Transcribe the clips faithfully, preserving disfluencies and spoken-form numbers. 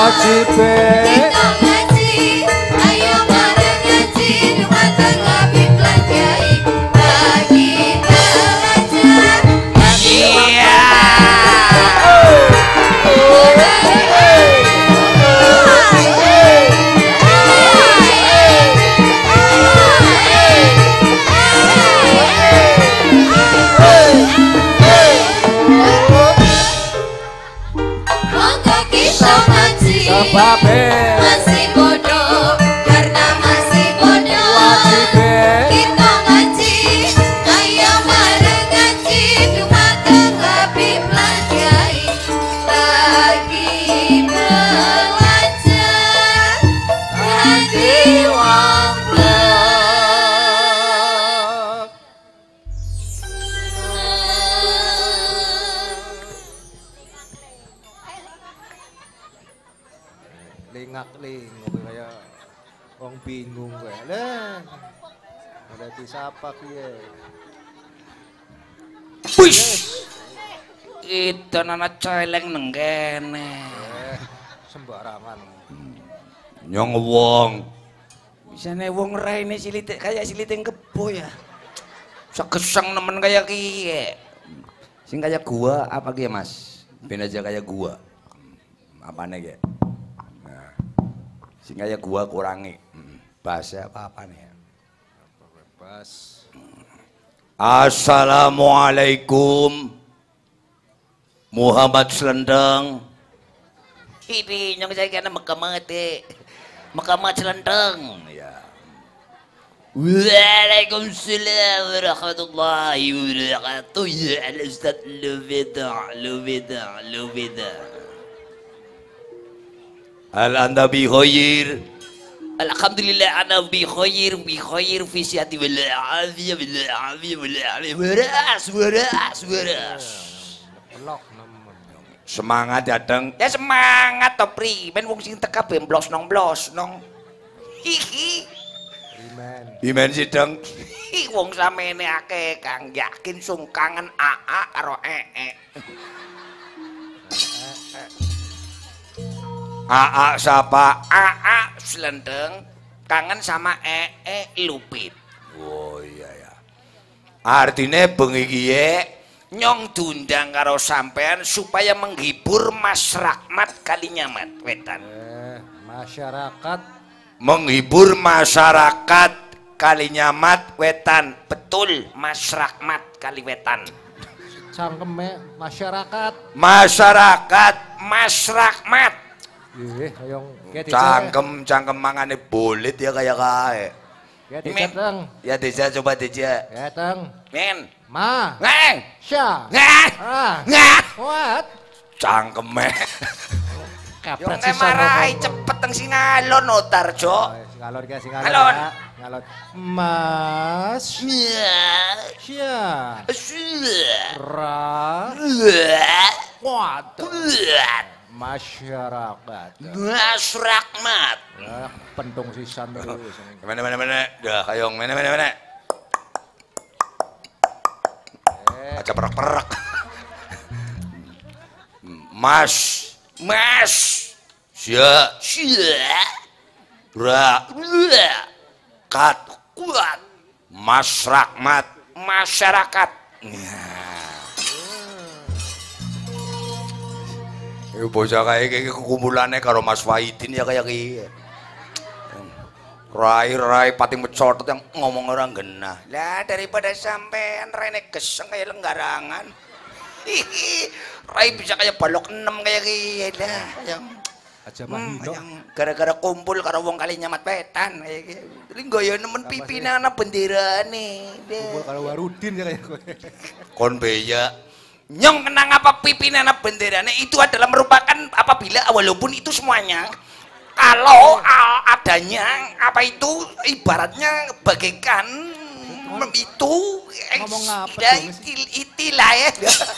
wajibe kita ngaji ayo bareng ngaji dumateng Nabi Kiai bagi belajar iya monggo kita ngaji sebabe masih bodoh karena masih bodoh wajibe kita ngaji ayo bareng ngaji dumateng Habib Kiai lagi belajar hati wong lingak lingung kayak wong bingung gue lah ada disapa kiye Wis. Itu nana celeng neng kene. eh sembarangan Nyong wong. Bisane wong raine silit kayak siliting kebo ya. Sekeseng nemen kayak kiye. Sing kayak gua apa kiye Mas? Ben aja kayak gua. Apane kiye? Nah. Sing kayak gua kurangi. Bahasa apa nih? bebas Assalamualaikum Muhammad Selendang. Ini nyong saya kena mekamate mekamat Selendang ya. Waalaikumsalam warahmatullahi wabarakatuh. Ya Ustaz Lubida Lubida Lubida. Al anda bi khair. Alhamdulillah ana bi khair bi khair fi sihhati wal afiyah bil afiyah wal afiyah waras waras waras. pelok nemen Semangat dateng ya semangat to pri ben wong sing teka bemblos nong blos nong hihi iman imen sideng hi wong samene akeh kang yakin sungkangen aa karo ee aa sapa aa Selendeng kangen sama ee Lupit. Oh iya ya. Artine bengi kiye nyong diundang karo sampean supaya menghibur Mas Rahmat Kalinyamat Wetan. eh masyarakat Menghibur masyarakat Kalinyamat Wetan. Betul Mas Rahmat Kaliwetan. cangkeme masyarakat Masyarakat Mas Rahmat. ih hayong kayak Cangkem cangkem mangane bolit ya kayak kae. ya Min. diceteng Ya Deja coba Deja. ya teng Men. ma Ngeng. sya Ngeng. ah Ngeng. what Cangkeme. Yo kapret nge marai cepet teng singalon otar, Jo. ngalor ke sing Ngalor. ngalor mas Ya. sya Sudah. ra Buat. waduh Buat. masyarakat Mas Rahmat. ya pentung sisan terus Mana mana mana. Dah kayong mana mana mana. Aja perak-perak. Mas, Mas. Sia, sia. Ra, ra. Kat, kuat. Mas Rahmat, masyarakat. Iku bocah kae iki kumpulane karo Mas Wahidin ya kayak iki. Rai-rai pati mecotot yang ngomong orang genah. Lah daripada sampean rene geseng kayak lenggarangan. Hihi. Rai bisa kayak balok enam kayak gini lah. Yang aja hmm, mahino yang gara-gara kumpul karo wong Kalinyamat Wetan kayak gitu. Jadi gaya nemen pimpinan bendera nih. kumpul karo Warudin ya kayak kowe Kon beya. Nyong kenang apa pimpinan bendera nih itu adalah merupakan apabila walaupun itu semuanya kalau uh, adanya apa itu ibaratnya bagaikan itu ngomong apa ya, tuh, itil, itilah ya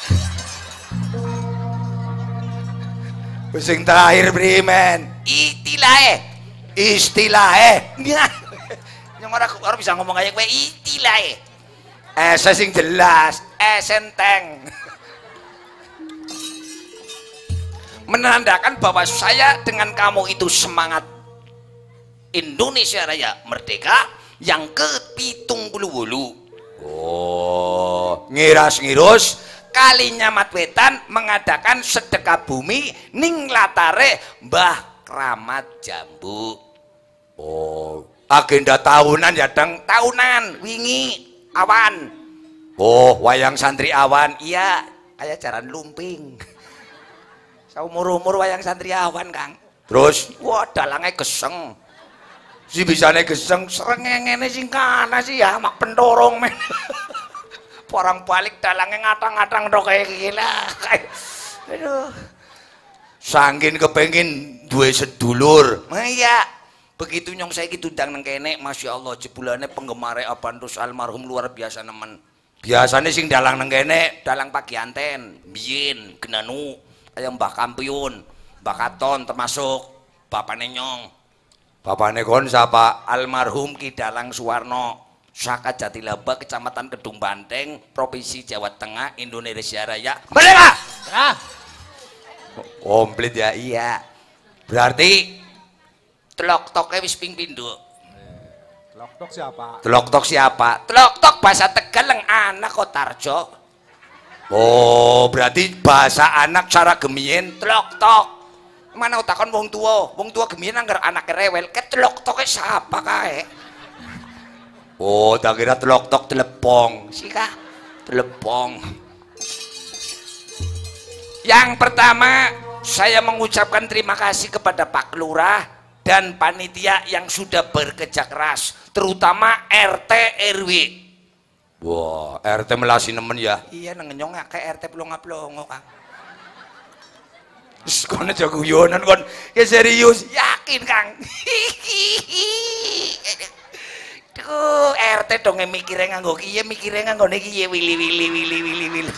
sing terakhir primen itilah eh istilah eh yang orang orang bisa ngomong kayak gue itilah eh eh sing jelas eh senteng menandakan bahwa saya dengan kamu itu semangat Indonesia Raya Merdeka yang ke pitung puluh wolu. Oh, ngiras-ngirus Kalinyamat Wetan mengadakan sedekah bumi ning latare Mbah Kramat Jambu. Oh, agenda tahunan ya dang, tahunan wingi awan. Oh, wayang santri awan. Iya, kayak jaran lumping. Saumur-umur wayang santri awan, Kang. Terus, wah dalangnya geseng. Si bisane geseng srengengene sing kana sih ya mak pentorong men. Porang balik dalangnya ngatang-ngatang tok kayak gila. Aduh. Sangkin kepengin duwe sedulur. Nah, iya. Begitu nyong saiki diundang nang kene, Masya Allah jebulane penggemare Abantus almarhum luar biasa nemen. Biasane sing dalang nang kene, dalang Pagianten, biyen genanu, kaya Mbah Kampiun, Mbah Katon termasuk bapane nyong. Bapane kon sapa? Almarhum Ki Dalang Suwarno, Saka Jatilaba, Kecamatan Kedung Banteng, Provinsi Jawa Tengah, Indonesia Raya. Merdeka! Ah. Komplit ya, iya. Berarti telok toknya wis ping pindho. Telok tok siapa? Telok tok siapa? Telok tok bahasa Tegal yang anak kok Tarjo. Oh, berarti bahasa anak cara gemien telok tok. Mana utakon wong tua, wong tua gemien anggar anak rewel, ke telok toknya siapa kae? Oh, tak kira telok tok telepong, sih kah? Telepong. Yang pertama, saya mengucapkan terima kasih kepada Pak Lurah dan panitia yang sudah bekerja keras, terutama R T R W. Wah, R T melasi nemen ya. Iya, nengenyong kayak R T pelongo-pelongo, Kang. Terus kono jago guyonan kon, ya serius, yakin Kang. Duh, R T dong mikirnya nganggo kiye, mikirnya nganggo kiye wili wili wili wili wili.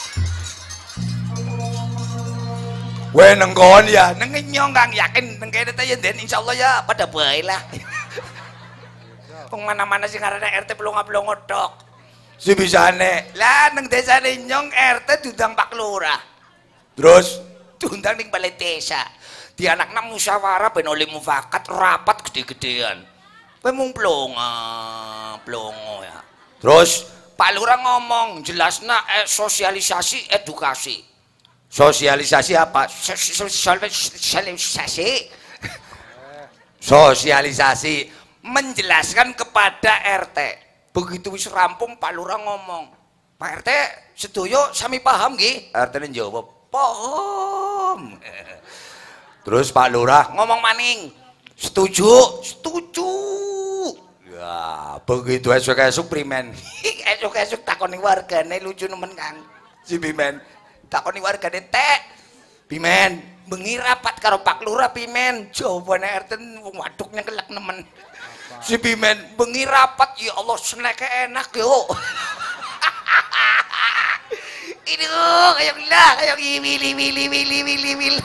Weh nengkon ya, nengenyong Kang, yakin nengkene ta ya den insyaallah ya pada bae lah. Wong mana-mana sing ngarane R T pelongo-pelongo tok. Si bisane, lah neng desane nyong R T diundang Pak Lurah. Terus diundang ning balai desa. Di anakna musyawarah ben oleh mufakat rapat gede-gedean. Kowe mung plongo, plongo ya. Terus Pak Lurah ngomong jelasna eh, sosialisasi edukasi. Sosialisasi apa? Sosialisasi. Sosialisasi menjelaskan kepada R T. Begitu wis rampung Pak Lurah ngomong, Pak R T sedoyo sami paham nggih? R T njawab, paham. Terus Pak Lurah ngomong maning, setuju, setuju. Ya, begitu esuk-esuk primen. Esuk-esuk takoni wargane lucu nemen Kang. Si Bimen takoni wargane, "Tek, Bimen, bengi rapat karo Pak Lurah Bimen." Jawabane R T wong waduknya kelek nemen. Si Bimen, bengi rapat, ya Allah seneke enak yo. Ini tuh kayak gila, kayak wili wili wili wili wili.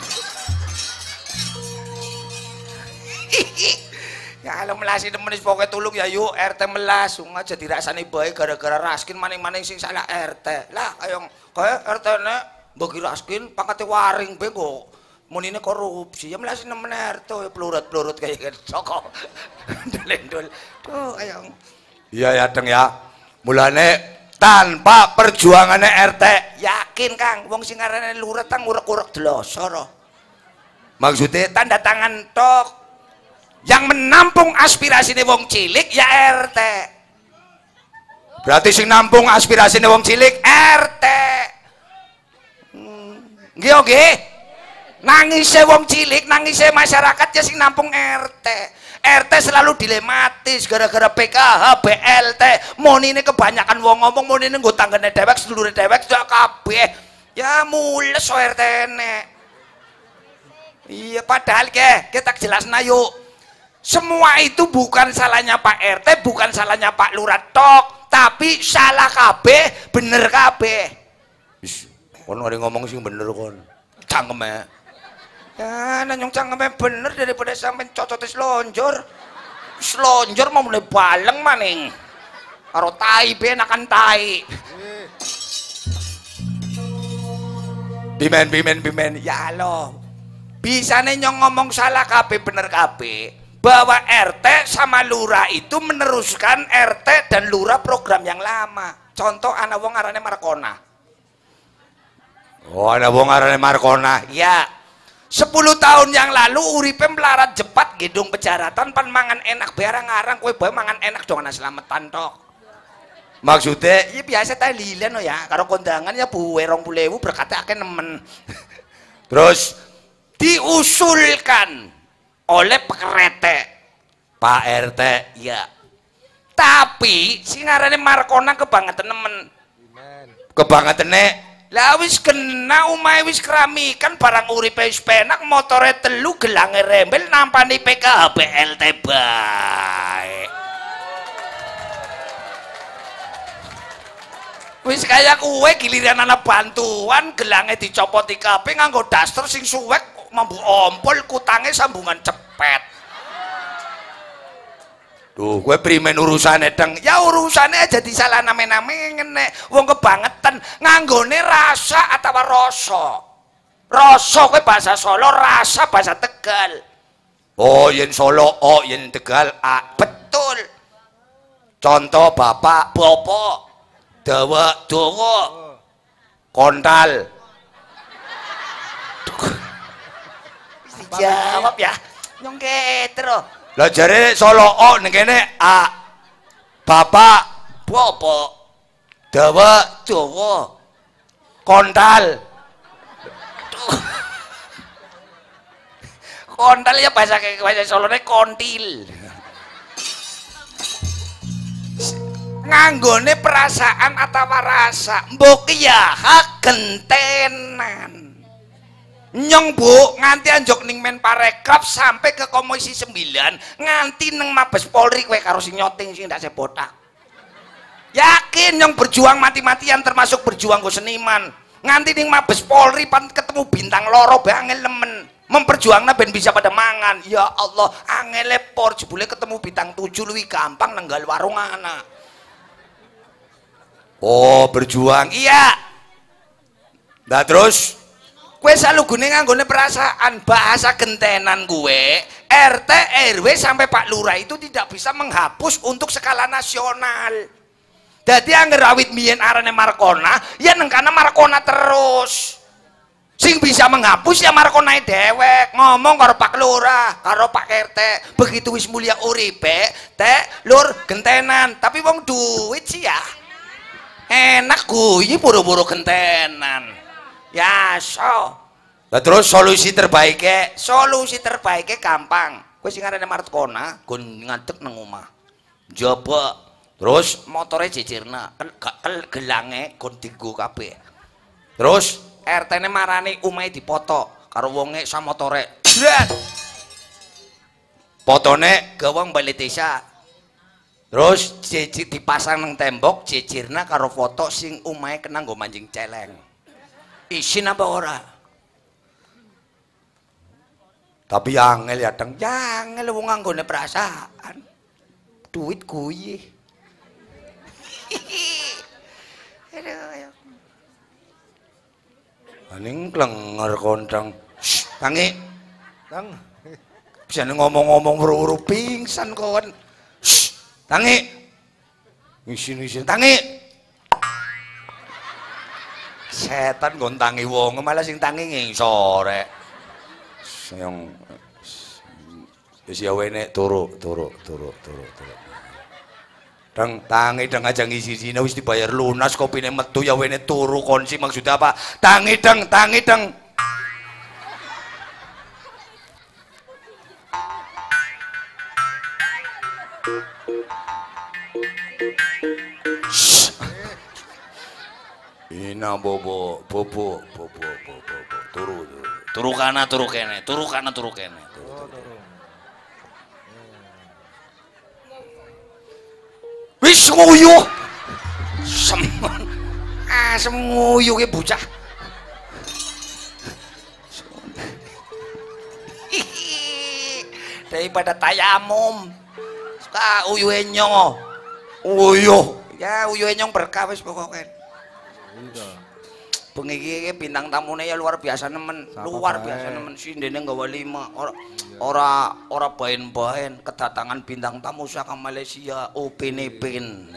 Ya kalau melasi temenis pokoknya tulung ya yuk R T melas, sungai jadi rasanya baik gara-gara raskin maning-maning sing salah R T. Lah kayak kayak R T nek bagi raskin pangkatnya waring bego. Munine korupsi ya melasi nemen R T pelurut-pelurut kayak gitu. Soko. Delendol. Tuh ayo. Iya ya Deng ya. Mulane tanpa perjuangannya R T, yakin Kang wong sing arane lurut tang urek-urek delosor. Maksudnya tanda tangan tok. Yang menampung aspirasine wong cilik ya R T. Berarti sing nampung aspirasine wong cilik R T. Nggih hmm. nggih. Nangise wong cilik, nangise masyarakat ya sing nampung R T. R T selalu dilematis gara-gara P K H, B L T. Monine kebanyakan wong ngomong, monine nggo tanggane dewek, sedulure dewek sak kabeh. Ya mules so R T ne. Iya padahal ke, kita jelasna yuk. Semua itu bukan salahnya Pak R T, bukan salahnya Pak Lurah tok, tapi salah kabeh, bener kabeh. Wis, kon ngene ngomong sing bener kon. Cangkeme. Ya, nanyong cangkeme bener daripada sampean cocote slonjor. Slonjor mau mulai baleng maning. Karo tai be enakan tai. Bimen bimen bimen. Ya Allah. Bisane nyong ngomong salah kabeh bener kabeh bahwa R T sama lurah itu meneruskan R T dan lurah program yang lama. Contoh anak wong arane Markona. Oh, anak wong arane Markona. Ya. sepuluh tahun yang lalu uripe melarat jepat gedung pejaratan pan mangan enak barang ngarang kowe bae mangan enak dong ana slametan tok. Maksudnya ya biasa ta lilen ya karo kondangan ya buwe rong puluh ewu berkata akeh nemen. Terus diusulkan oleh pekerete Pak R T ya. Tapi sing ngarane Markona kebangetan nemen. Kebangetene lah wis kena umahe wis keramikan barang uripe wis penak motore telu gelange rembel nampani P K H B L T bae. Wis kaya kuwe giliran ana bantuan gelange dicopoti kabeh nganggo daster sing suwek mambu ompol kutange sambungan cepet. Duh, gue primen urusane deng. Ya urusane aja disalah name-name ngene. Wong kebangetan nganggone rasa atau rasa. Rasa gue bahasa Solo, rasa bahasa Tegal. Oh, yen Solo, oh yen Tegal, ah betul. Contoh bapak, bopo, dawa, dowo, kontal. Dijawab ya, nyong ketro. Lah jare Solo o ning kene a bapak bopo dawa Jawa kontal. Kontal ya bahasa bahasa Solone kontil. Nganggone perasaan atau rasa mbok ya hak gentenan. Nyong bu nganti anjok ning men parekraf sampai ke komisi sembilan nganti neng Mabes Polri kowe karo sing nyoting sing ndak sebotak. Yakin nyong berjuang mati-matian termasuk berjuang go seniman nganti ning Mabes Polri pan ketemu bintang loro bangel nemen memperjuangna ben bisa pada mangan. Ya Allah angele por jebule ketemu bintang tujuh luwih gampang nenggal warung anak. Oh berjuang iya. Nah terus gue selalu gune nganggone perasaan bahasa gentenan gue R T R W sampai Pak Lurah itu tidak bisa menghapus untuk skala nasional. Jadi angger awit mien arane Markona ya nengkana Markona terus sing bisa menghapus ya Markona dewek ngomong karo Pak Lurah karo Pak R T begitu wis mulia uripe teh lur gentenan tapi wong duit sih ya enak guyi buru-buru gentenan. Ya so. Nah, terus solusi terbaiknya, solusi terbaiknya gampang. Kowe sing arane Markona, gon ngadeg nang omah. Njaba. Terus motore jejirna, kel gelange gon dienggo kabeh. Terus R T-ne marani omahe dipoto karo wonge sa motore. Jret. Potone gawang balik desa. Terus jejir dipasang nang tembok jejirna karo foto sing omahe kena nggo manjing celeng. Isin apa ora? Tapi angel ya deng, angel wong nganggone perasaan. Duit kuwi. Aduh. Aning klenger kontang. Tangi. Tang. Bisa ngomong-ngomong weru-weru pingsan kon. Tangi. Isin-isin tangi. Setan gontangi wong malah sing tangi ngisor rek. Yang wis ya wene turu turu turu turu turu. Dang tangi dang aja ngisi-isine wis dibayar lunas kopine metu ya wene turu konsi maksudnya apa? Tangi dang tangi dang. Ina bobo bobo bobo bobo turu turu turu kana turu kene turu kana turu kene wis nguyuh semen ah semuyuh ke bocah daripada tayamum suka uyuhe nyong uyuh ya uyuhe nyong berkah wis pokoke. bengi iki bintang tamune ya luar biasa nemen, Sapa luar bae? biasa nemen sindene nggawa lima. Ora ora ora baen-baen kedatangan bintang tamu saka Malaysia, Upin Ipin.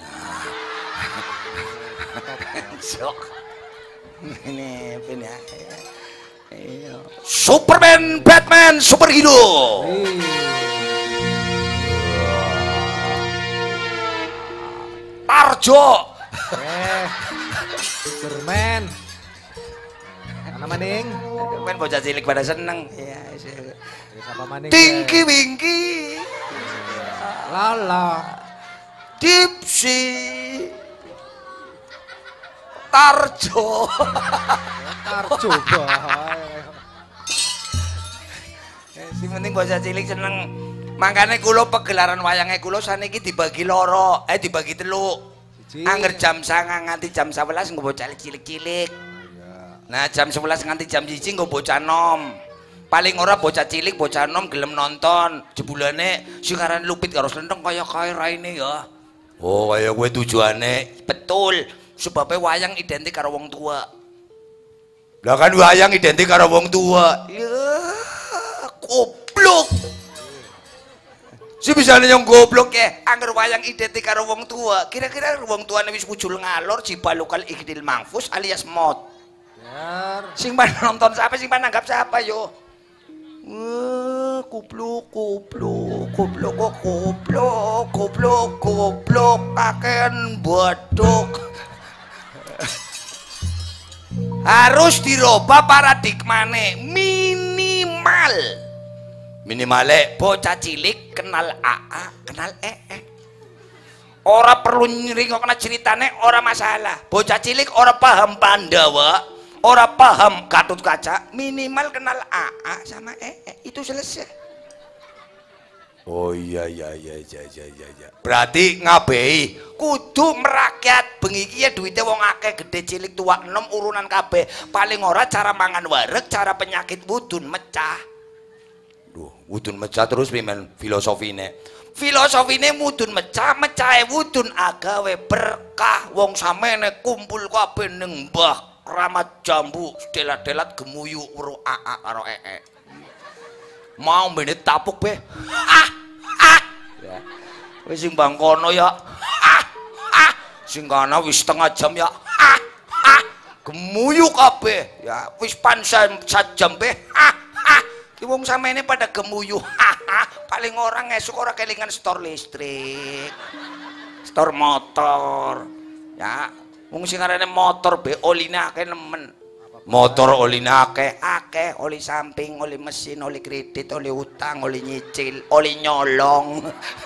Sok. Ini Upin ya. Iya. Superman, Batman, superhero. Wih. Tarjo. Eh. Superman. Mana maning? Main bocah cilik pada seneng. Iya, Ya, siapa maning? Tinky Winky. Lala. Dipsy. Tarjo. Tarjo bae. Eh, sing penting bocah cilik seneng. Makanya kula pegelaran wayange kula saniki dibagi loro, eh dibagi telu. Siji. Angger jam sanga nganti jam sebelas nggo bocah cilik-cilik. Nah, jam sebelas nganti jam siji nggo bocah nom. Paling ora bocah cilik, bocah nom gelem nonton. Jebulane sing aran Lupit karo Slendheng kaya kae raine ya. Oh, kaya kowe tujuane. Betul. Sebabnya wayang identik karo wong tua. Lah kan wayang identik karo wong tua. Ya, goblok. Si bisa yang goblok ya, angger wayang identik karo wong tua. Kira-kira wong tuane wis wujul ngalor, cibalukal ikdil mangfus alias mot. Biar. Sing pan nonton siapa, sing pan nanggap siapa yo? Wah, goblok, goblok, goblok, goblok, goblok, goblok, kakean bodok. Harus dirubah paradigmane minimal. Minimale bocah cilik kenal A A, kenal E E. Ora perlu nyeringokna ceritane, ora masalah. Bocah cilik ora paham Pandawa, ora paham Gatut Kaca, minimal kenal A A sama E E, itu selesai. Oh iya iya iya iya iya iya. iya. Berarti ngabehi kudu merakyat. Bengi iki ya duwite wong akeh, gede cilik tua enom urunan kabeh. Paling ora cara mangan wareg, cara penyakit wudun mecah. Duh, wudun mecah terus pimen filosofine. Filosofine mudun mecah, mecahe wudun agawe berkah. Wong samene kumpul kabeh ning Mbah Kramat Jambu, delat-delat gemuyu weruh A A karo E E. Mau mbene tapuk be. Ah, ah. Ya. Wis sing bang kono ya. Ah, ah. Sing kana wis setengah jam ya. Ah, ah. Gemuyu kabeh. Ya wis pan sajam be. Ah, ah. Ki wong samene pada gemuyu. Ah, ah. Paling orang esuk ora kelingan stor listrik. Stor motor. Ya, wong sing arane motor be oline akeh nemen. Motor oli akeh, akeh, oli samping, oli mesin, oli kredit, oli utang, oli nyicil, oli nyolong.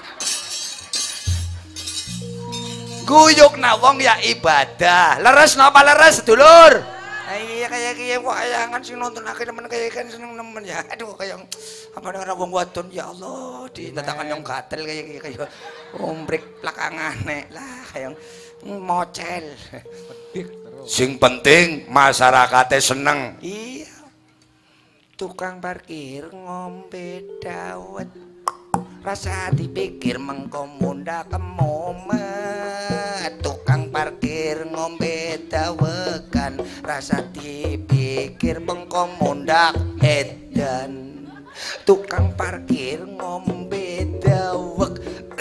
Guyuk na wong ya ibadah. Leres napa leres sedulur? Nah, iya kayak kayak wayangan sing nonton akeh nemen kayak kan seneng nemen ya. Aduh kayak apa ora wong wadon ya Allah ditatakan yang gatel kayak kayak ombrik belakangane lah kayak mocel. Sing penting masyarakatnya seneng. Iya. Tukang parkir ngombe dawet. Rasa dipikir mengko munda kemomet. Tukang parkir ngombe dawekan. Rasa dipikir mengko munda edan. Tukang parkir ngombe dawek.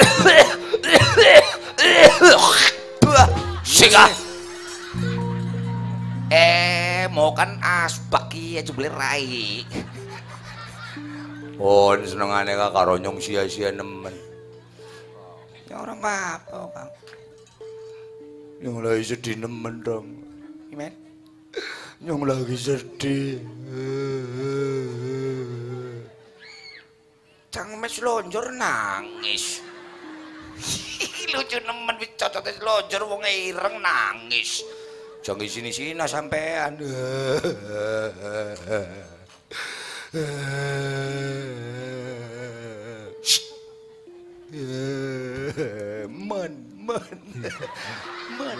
Singah. Eh, mau kan asbak ya jebule rai. Oh, senengane kak karo nyong sia-sia nemen. Ya orang apa, Kang. Nyong lagi sedih nemen dong. Gimana? Nyong lagi sedih. Cang mes lonjor nangis. Lucu nemen wis cocote lonjor wong ireng nangis. Jangan sini-sini sampean. Men, men, men.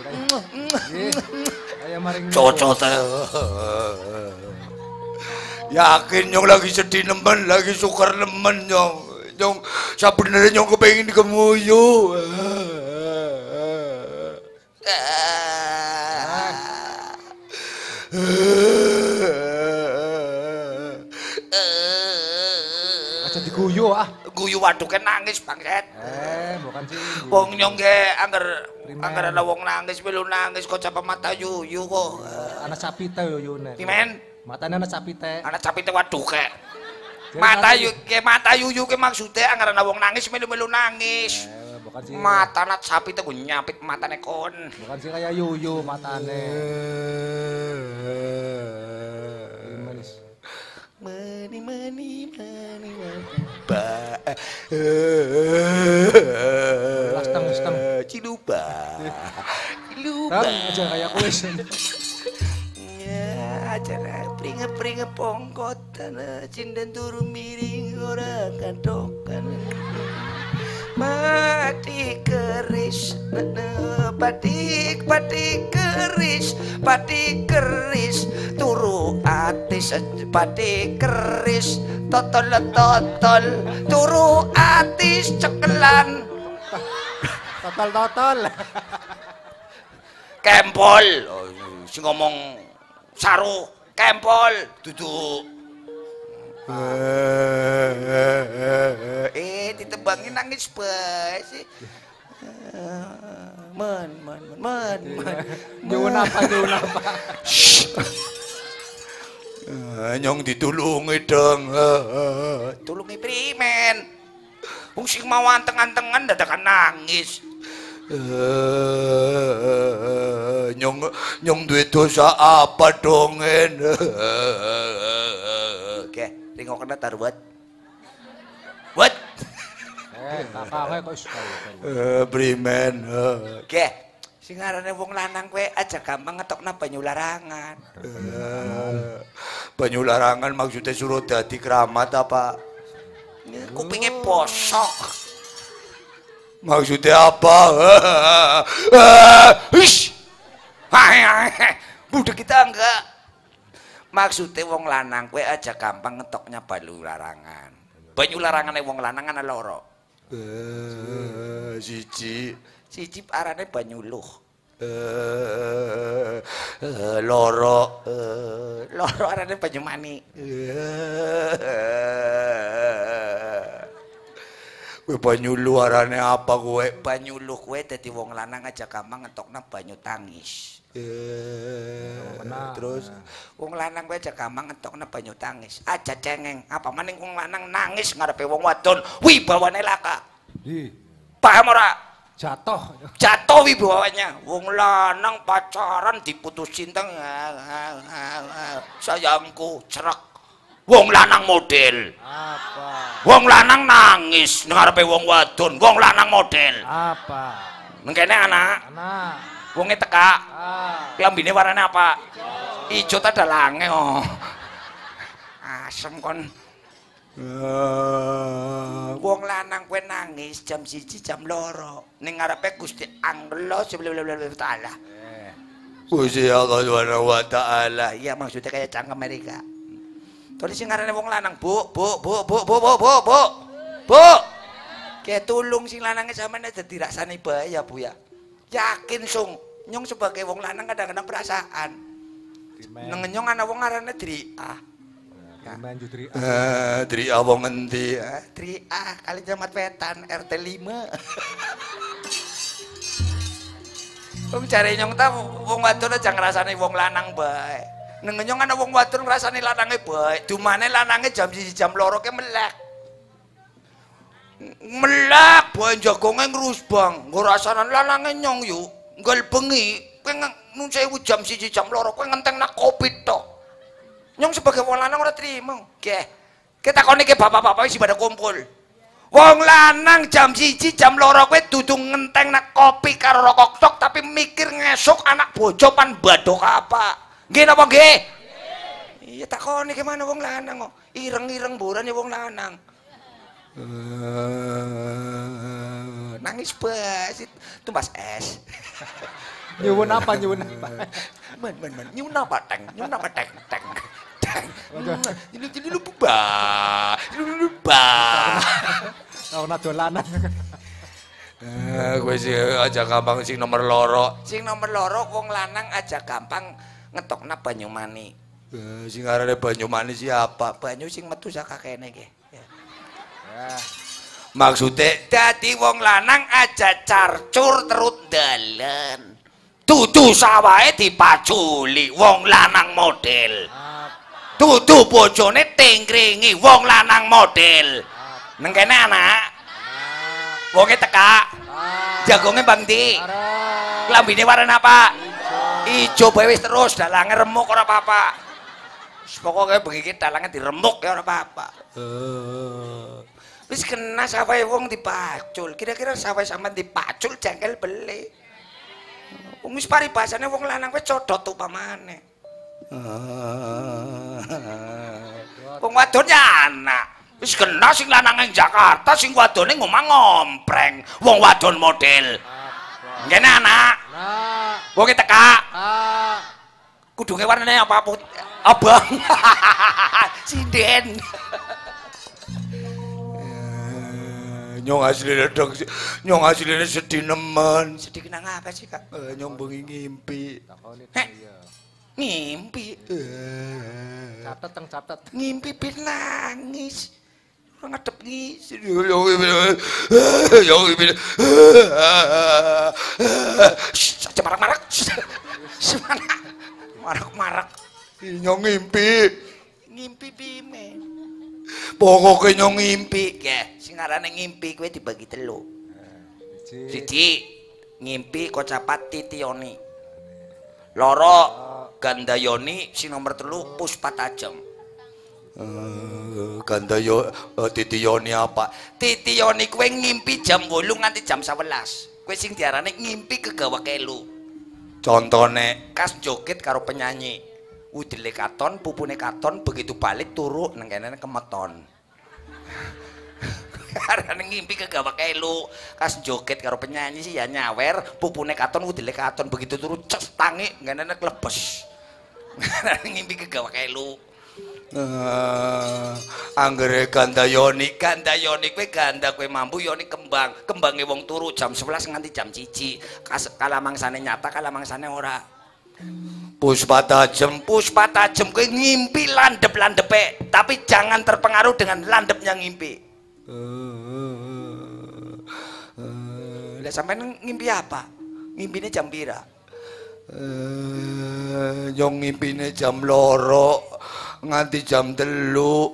Cocot. Yakin nyong lagi sedih nemen, lagi sukar nemen nyong. Nyong sabenernya nyong kepengin kemuyu. Aja diguyu ah. Guyu waduke nangis bangset. Eh, bukan sih. Wong nyong ge angger Primen. angger ana wong nangis melu nangis kok capa mata yuyu kok. Anak sapi teh yo yune. Pimen, Matane anak sapi teh. ana capite waduke. Jadi Mata nangis. yu ke mata yuyu ke maksude angger ana wong nangis melu-melu nangis. Eh, bukan sih. Mata anak sapi teh ku nyapit matane kon. Bukan sih kayak yuyu matane. Manis. Mani mani mani mani ba Lastang lastang. ciluba ciluba Tang aja kayak kuis. ya acara pringe pringe pongkotan cinden turu miring ora kantokan mati keris batik batik keris batik keris turu atis batik keris totol totol turu atis cekelan Total total. kempol oh, si ngomong saru kempol duduk eh ditebangin nangis bae sih men men men men Nyuwun apa nyuwun apa? nyong ditulungi dong tulungi primen wong sing mau anteng-antengan dadakan nangis nyong nyong duwe dosa apa dongen oke ringo kena tar buat buat Eh, kakaknya kok sekali. eh primen oke sing ngarane wong lanang kowe aja gampang ngetokna banyu larangan banyu larangan maksudnya suruh dadi keramat apa kupingnya bosok maksudnya apa ish budak kita enggak maksudnya wong lanang kowe aja gampang ngetoknya banyu larangan banyu larangan wong lanang ana loro siji siji arane banyu luh loro loro arane banyu mani kowe banyu luh arane apa kowe banyu luh kowe dadi wong lanang aja gampang ngetokna banyu tangis terus wong lanang kowe aja gampang ngetokna banyu tangis aja cengeng apa maning wong lanang nangis ngarepe wong wadon wibawane laka Di paham ora jatuh. jatuh wibawanya wong lanang pacaran diputusin teng sayangku cerak wong lanang model Apa? wong lanang nangis ngarepe wong wadon wong lanang model Apa? mengkene anak Anak. wonge teka Ah. klambine warnane apa ijo ta dalange oh asem kon wong lanang kowe nangis jam siji jam loro ning ngarepe Gusti Allah subhanahu wa taala Gusti Allah subhanahu wa taala iya maksudnya kayak cangkem Amerika terus sing ngarane wong lanang bu bu bu bu bu bu bu bu bu kayak tulung sing lanangnya sampeyan dadi rasane bae ya bu ya yakin sung nyong sebagai wong lanang kadang-kadang perasaan nang nyong ana wong ngarane Dri ah Main jutri. eh Dri ah wong endi ah Dri ah kali Jamat Wetan R T lima wong cari nyong ta wong wadon aja ngrasani wong lanang bae nang nyong ana wong wadon ngrasani lanange bae dumane lanange jam siji jam loro ke melek melek bae jagonge ngrusbang nggo rasanan lanange nyong yuk nggal bengi kowe nun sewu jam siji jam loro kowe ngentengna kopi tok nyong sebagai wong lanang ora trimo nggih kita takoni ke bapak-bapak wis pada kumpul wong lanang jam siji jam loro kowe dudu ngentengna kopi karo rokok tok tapi mikir ngesuk anak bojo pan badok apa nggih napa nggih iya takoni ke mana wong lanang kok ireng-ireng buran ya wong lanang nangis basit tumbas es Nyuwun apa nyuwun apa? men men men nyuwun apa teng nyuwun apa teng teng teng ini jadi lupa lupa Kau nak dolanan. eh gue sih aja gampang sing nomor loro sing nomor loro wong lanang aja gampang ngetokna Banyumani. Eh, sing arane Banyumani siapa? Banyu sing metu saka kene iki. Ya. Maksude dadi wong lanang aja carcur terus dalan. Dudu sawahe dipaculi wong lanang model. Dudu bojone tingkringi wong lanang model. Neng kene anak. Wonge teka. Jagonge bang ndi? Klambine warna apa? Ijo bae wis terus dalange remuk ora apa-apa. Pokoke bengi iki dalange diremuk ya ora apa-apa. Wis kena sawahe wong dipacul. Kira-kira sawahe sampean dipacul jengkel beli. Wong wis paribasane wong lanang wis codot upamane. Wong wadon ya anak. Wis kena sing lanang ing Jakarta, sing wadone ngomong ngompreng. Wong wadon model. Ngene anak. Wong e teka. Kudunge warnane apa putih? Abang. Sinden. Nyong asline dong, nyong asline sedih nemen. Sedih kenang apa sih kak? Uh, nyong bengi ngimpi. Heh, ngimpi. Uh, catet teng catet. Ngimpi pin nangis. Orang ngadep ngis. Nyong ngimpi. Nyong ngimpi. Saja marak-marak. Semana? Marak-marak. Nyong ngimpi. Ngimpi bimen. Pokoknya nyong ngimpi ya, sing arane ngimpi kowe dibagi telu. Siji ngimpi kocapat Titioni. Loro Gandayoni, sing nomor telu Puspa Tajem. Uh, Gandayo uh, Titioni apa? Titioni kowe ngimpi jam wolu nganti jam sewelas. Kowe sing diarane ngimpi kegawa kelu. Contone kas joget karo penyanyi. Udile katon, pupune katon, begitu balik turu nang kene kemeton. Karena ngimpi kegawa kelu, kas joget karo penyanyi sih ya nyawer, pupune katon, udile katon, begitu turu ces tangi kene klebes. Karena ngimpi kegawa kelu. Uh, anggere Gandayoni, Gandayoni kowe ganda kowe mampu yoni kembang, kembange wong turu jam sebelas nganti jam siji. Kalamangsane nyata, kalamangsane ora. Puspa Tajem, Puspa Tajem kowe ngimpi landep-landepe, tapi jangan terpengaruh dengan landepnya ngimpi. Uh, uh, Lah sampean ngimpi apa? Ngimpine jam pira? Uh, Nyong ngimpine jam loro nganti jam telu.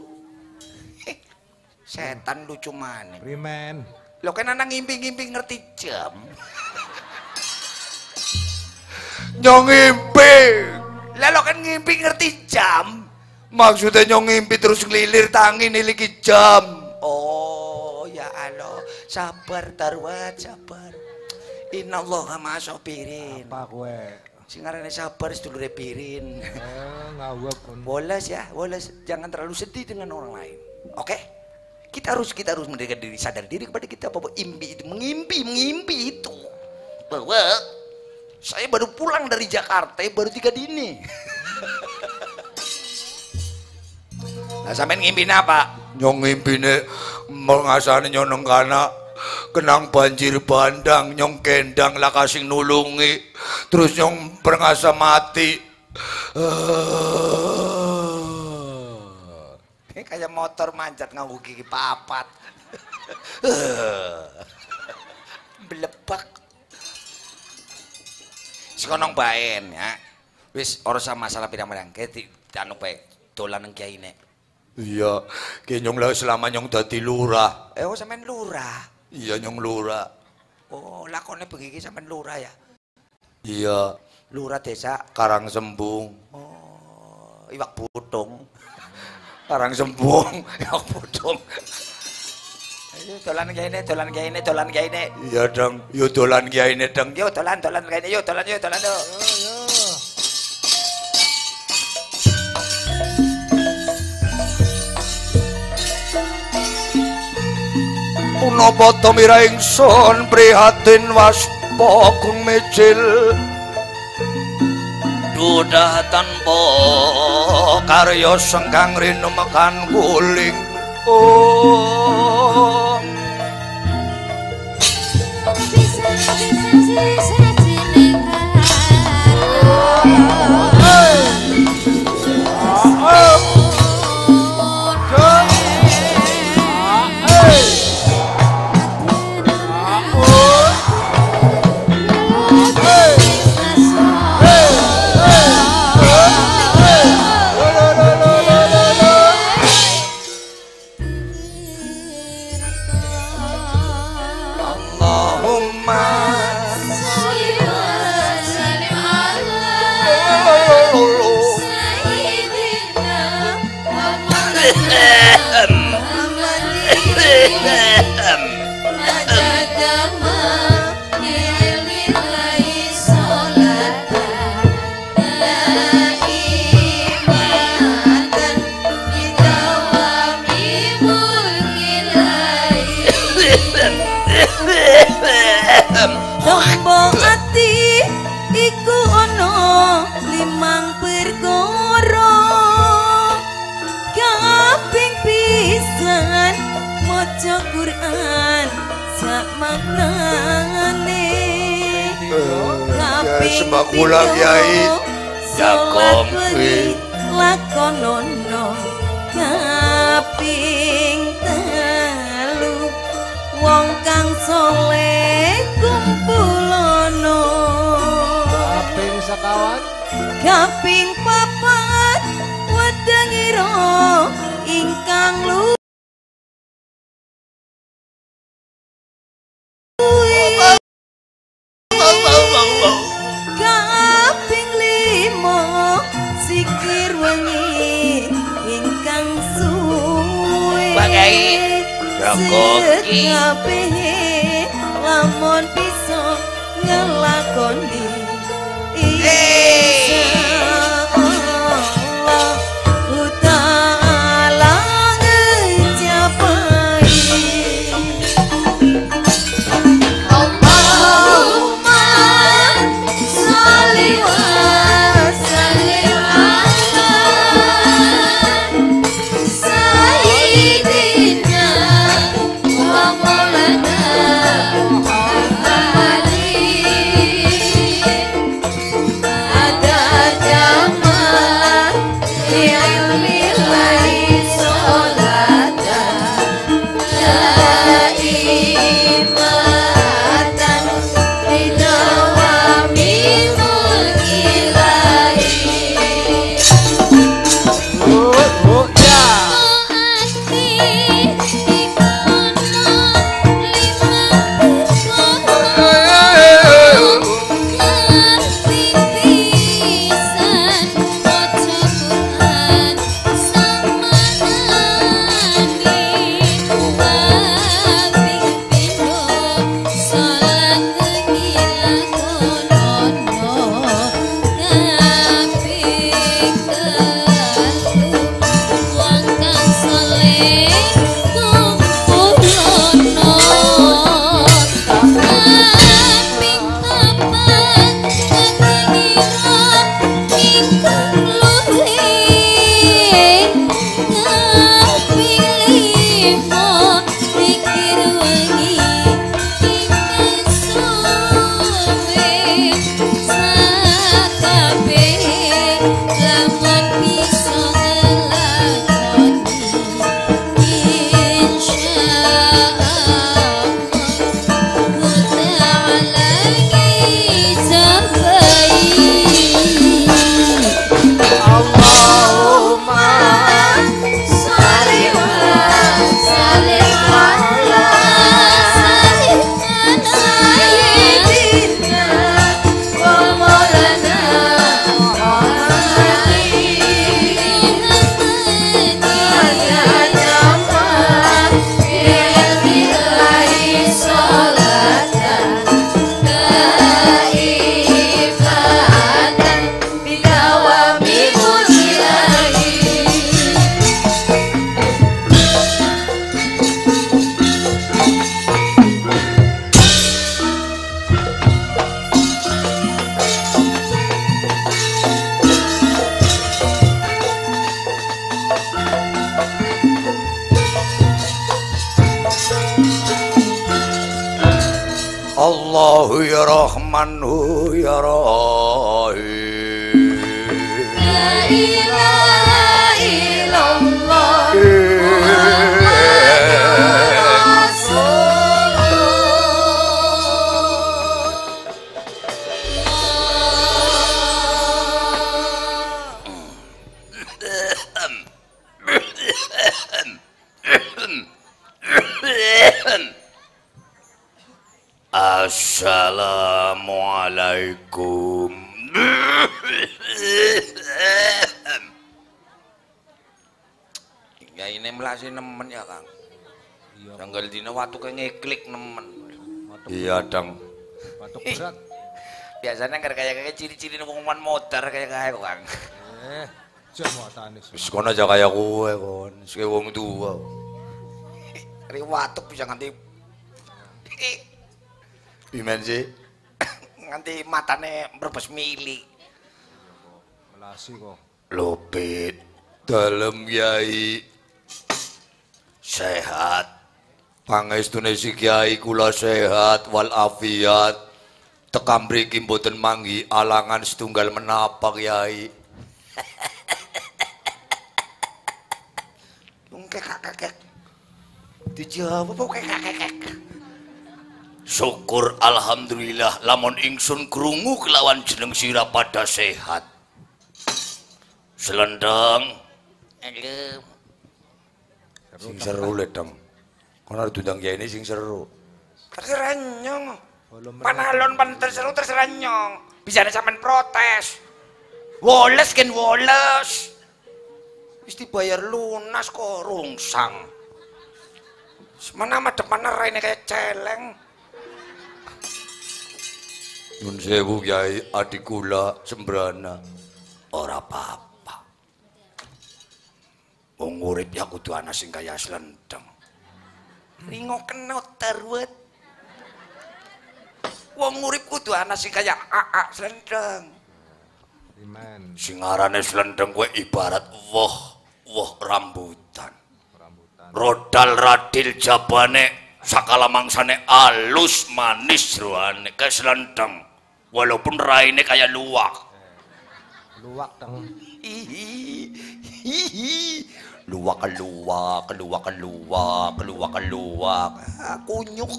Setan lucu maneh. Rimen. Lho kan anak ngimpi-ngimpi ngerti jam. Nyong ngimpi. Lah lo kan ngimpi ngerti jam. Maksudnya nyong ngimpi terus ngelilir tangi niliki jam. Oh ya Allah, sabar Tarwat, sabar. Innallaha ma'asobirin. Apa kowe? Sing arane sabar sedulure Birin. Eh, ngawak. Bolas ya, bolas. Jangan terlalu sedih dengan orang lain. Oke? Okay? Kita harus kita harus mendekat diri, sadar diri kepada kita bahwa impi itu mengimpi, mengimpi itu. Bahwa saya baru pulang dari Jakarta, baru tiga dini. Nah, sampean ngimpine apa? Nyong ngimpine mengasane nyonong kana kenang banjir bandang, nyong kendang lah kasing nulungi. Terus nyong perngasa mati. Uh, kayak motor manjat nganggo gigi papat. Belebak. Sekonong baen ya. Wis ora sama masalah pirang-pirang ke anu bae dolan nang kiyaine. Iya, ki nyong lah selama nyong dadi lurah. Eh oh sampean lurah. Iya nyong lurah. Oh, lakone bengi iki sampean lurah ya. Iya, lurah desa Karangsembung. Oh, Iwak Butung. Karangsembung, Iwak Butung. Ayo dolan kiyaine, dolan kiyaine, dolan kiyaine. Iya dong, yo dolan kiyaine dong. Yo dolan, dolan kiyaine, yo dolan, yo dolan yo. Yo yo. Punapa tumira ingsun prihatin waspa kung mecil. Dudah tanpa karya sengkang rinu mekan guling. Oh bisa bisa bisa jenengan. tenan sak maknane ya sembah kula Kyai Jakom kuwi lakonono kaping telu wong kang soleh kumpulono Kaping sekawan kaping papat wedangira ingkang lu kaping limo sikir wengi ingkang suwe Bagai Jokoki lamun bisa ngelakoni Allahu ya Rahmanu ya Rahim. La ilaha illallah Assalamualaikum. Ya ini melasi nemen ya Kang. Tanggal dina watu ke ngeklik nemen. Iya dong. Batuk berat. Biasanya kan kayak kayak ciri-ciri ngomongin motor kayak kayak Kang. Eh, jam watane. Wis kono aja kayak kowe kon, wis wong tua. Ri watuk bisa nganti Bimen sih nganti matane merebes mili. Melasi kok. Lopit dalam Yai sehat Pangestune si Kiai kula sehat wal afiat. Tekam mriki mboten manggi alangan setunggal menapa Kiai. Wong kekak-kekek. Dijawab apa kekak-kekek. Syukur alhamdulillah lamun ingsun krungu kelawan jeneng sira pada sehat. Selendang. Halo. Sing seru le dong. Kono diundang Kiai ini sing seru. Terserah nyong. Panalon pan terseru terserah nyong. Bisane sampean protes. Woles kan woles. Wis dibayar lunas kok rungsang. Semana depan rene kayak celeng. Nun sewu Kiai adik kula sembrana. Ora apa-apa. Wong urip ya kudu ana sing kaya Slendeng. Ringo kenot terwet. Wong urip kudu ana sing kaya Aa Slendeng. Iman. Sing arane Slendeng kuwi ibarat woh, woh rambutan. Rambutan. Rodal radil jabane sakala mangsane alus manis roane ke Slendeng. Walaupun raine kaya luwak. Luwak dong. Hihi. Hihi. Luwak luwak, luwak luwak, luwak luwak. Ah, kunyuk.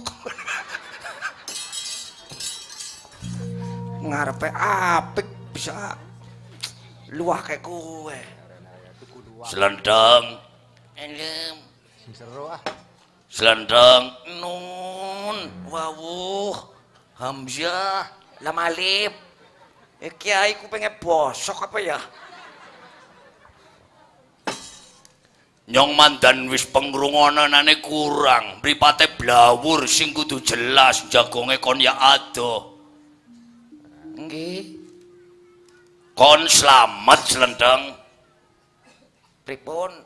Ngarepe apik bisa luwake kowe. Slendeng. Elem. Sing seru ah. Slendeng nun wawuh Hamzah lam alif. Eh Kiai ku pengen bosok apa ya? Nyong mandan wis pengrungonanane kurang, mripate blawur sing kudu jelas jagonge kon ya ado. Nggih. Kon slamet Slendeng. Pripun?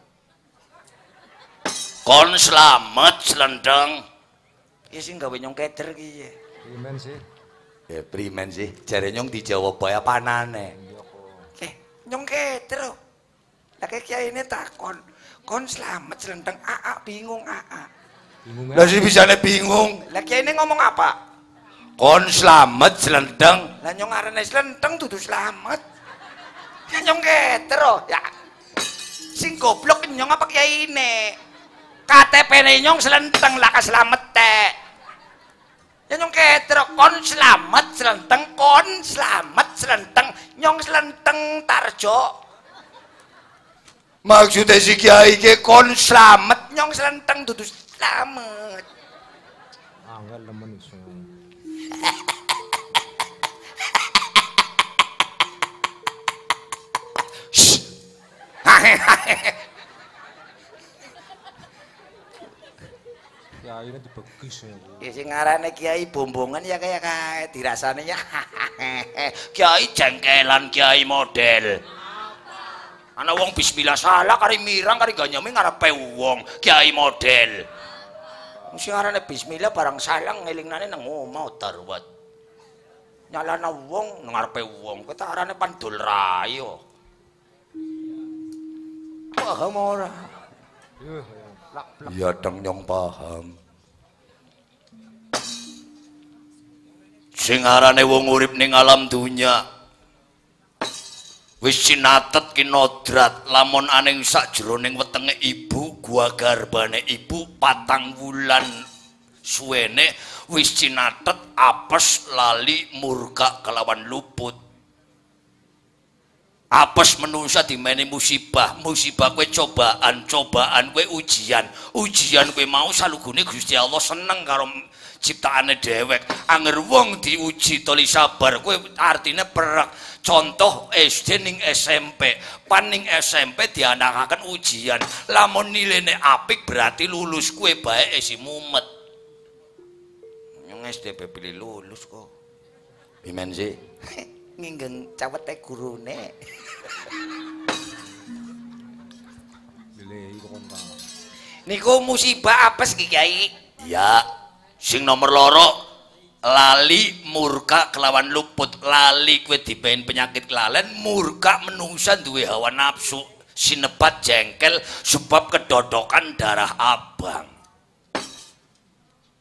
Kon slamet Slendeng. Ya sing gawe nyong keder ki. Iman sih. Ya primen sih, jare nyong dijawab bae apanane. Eh, nyong keder. Lah Kiai ini takon. Kon slamet Slendeng. Aa bingung Aa. Bingung. Lah sih bisane bingung. Lah Kiai ini ngomong apa? Kon slamet Slendeng. Lah nyong arane Slendeng dudu slamet. Ya nyong keter ya. Sing goblok nyong apa Kiai ini? K T P-ne nyong Slendeng lah kaslamet teh. Ya nyong keter kon slamet Slendeng, kon slamet Slendeng, nyong Slendeng Tarjo. Maksudnya si Kiai ke kon slamet nyong Slendeng dudu slamet. Angel lemen iso. Ya ini dibegis ya. Ya sing ngarane Kiai bombongan ya kayak kayak dirasane ya. Kiai jengkelan Kiai model. Ana wong bismillah salah kari mirang kari ganyame ngarepe wong Kiai model. Sing arane bismillah barang salah ngelingnane nang omah darwat. Nyalana wong nang ngarepe wong kowe tak arane pandul rayo. Paham ora? Iya dong nyong paham. Sing arane wong urip ning alam dunya wis sinatet ki nodrat lamun aning sakjroning wetenge ibu gua garbane ibu patang wulan suwene wis sinatet apes lali murka kelawan luput. Apes menungsa dimeni musibah, musibah kue cobaan, cobaan kue ujian, ujian kue mau salugune Gusti Allah seneng karo ciptaane dhewek. Anger wong diuji toli sabar kue artinya perak. Contoh S D ning S M P, pan ning S M P dianakaken ujian. Lamun nilene apik berarti lulus kue bae esi mumet. Nyong S D pilih lulus kok. Pimen sih? Nginggeng cawete gurune. Niku musibah apes ki Kiai? Ya, sing nomor loro lali murka kelawan luput. Lali kowe dipen penyakit kelalen, murka menungsa duwe hawa nafsu, sinebat jengkel sebab kedodokan darah abang.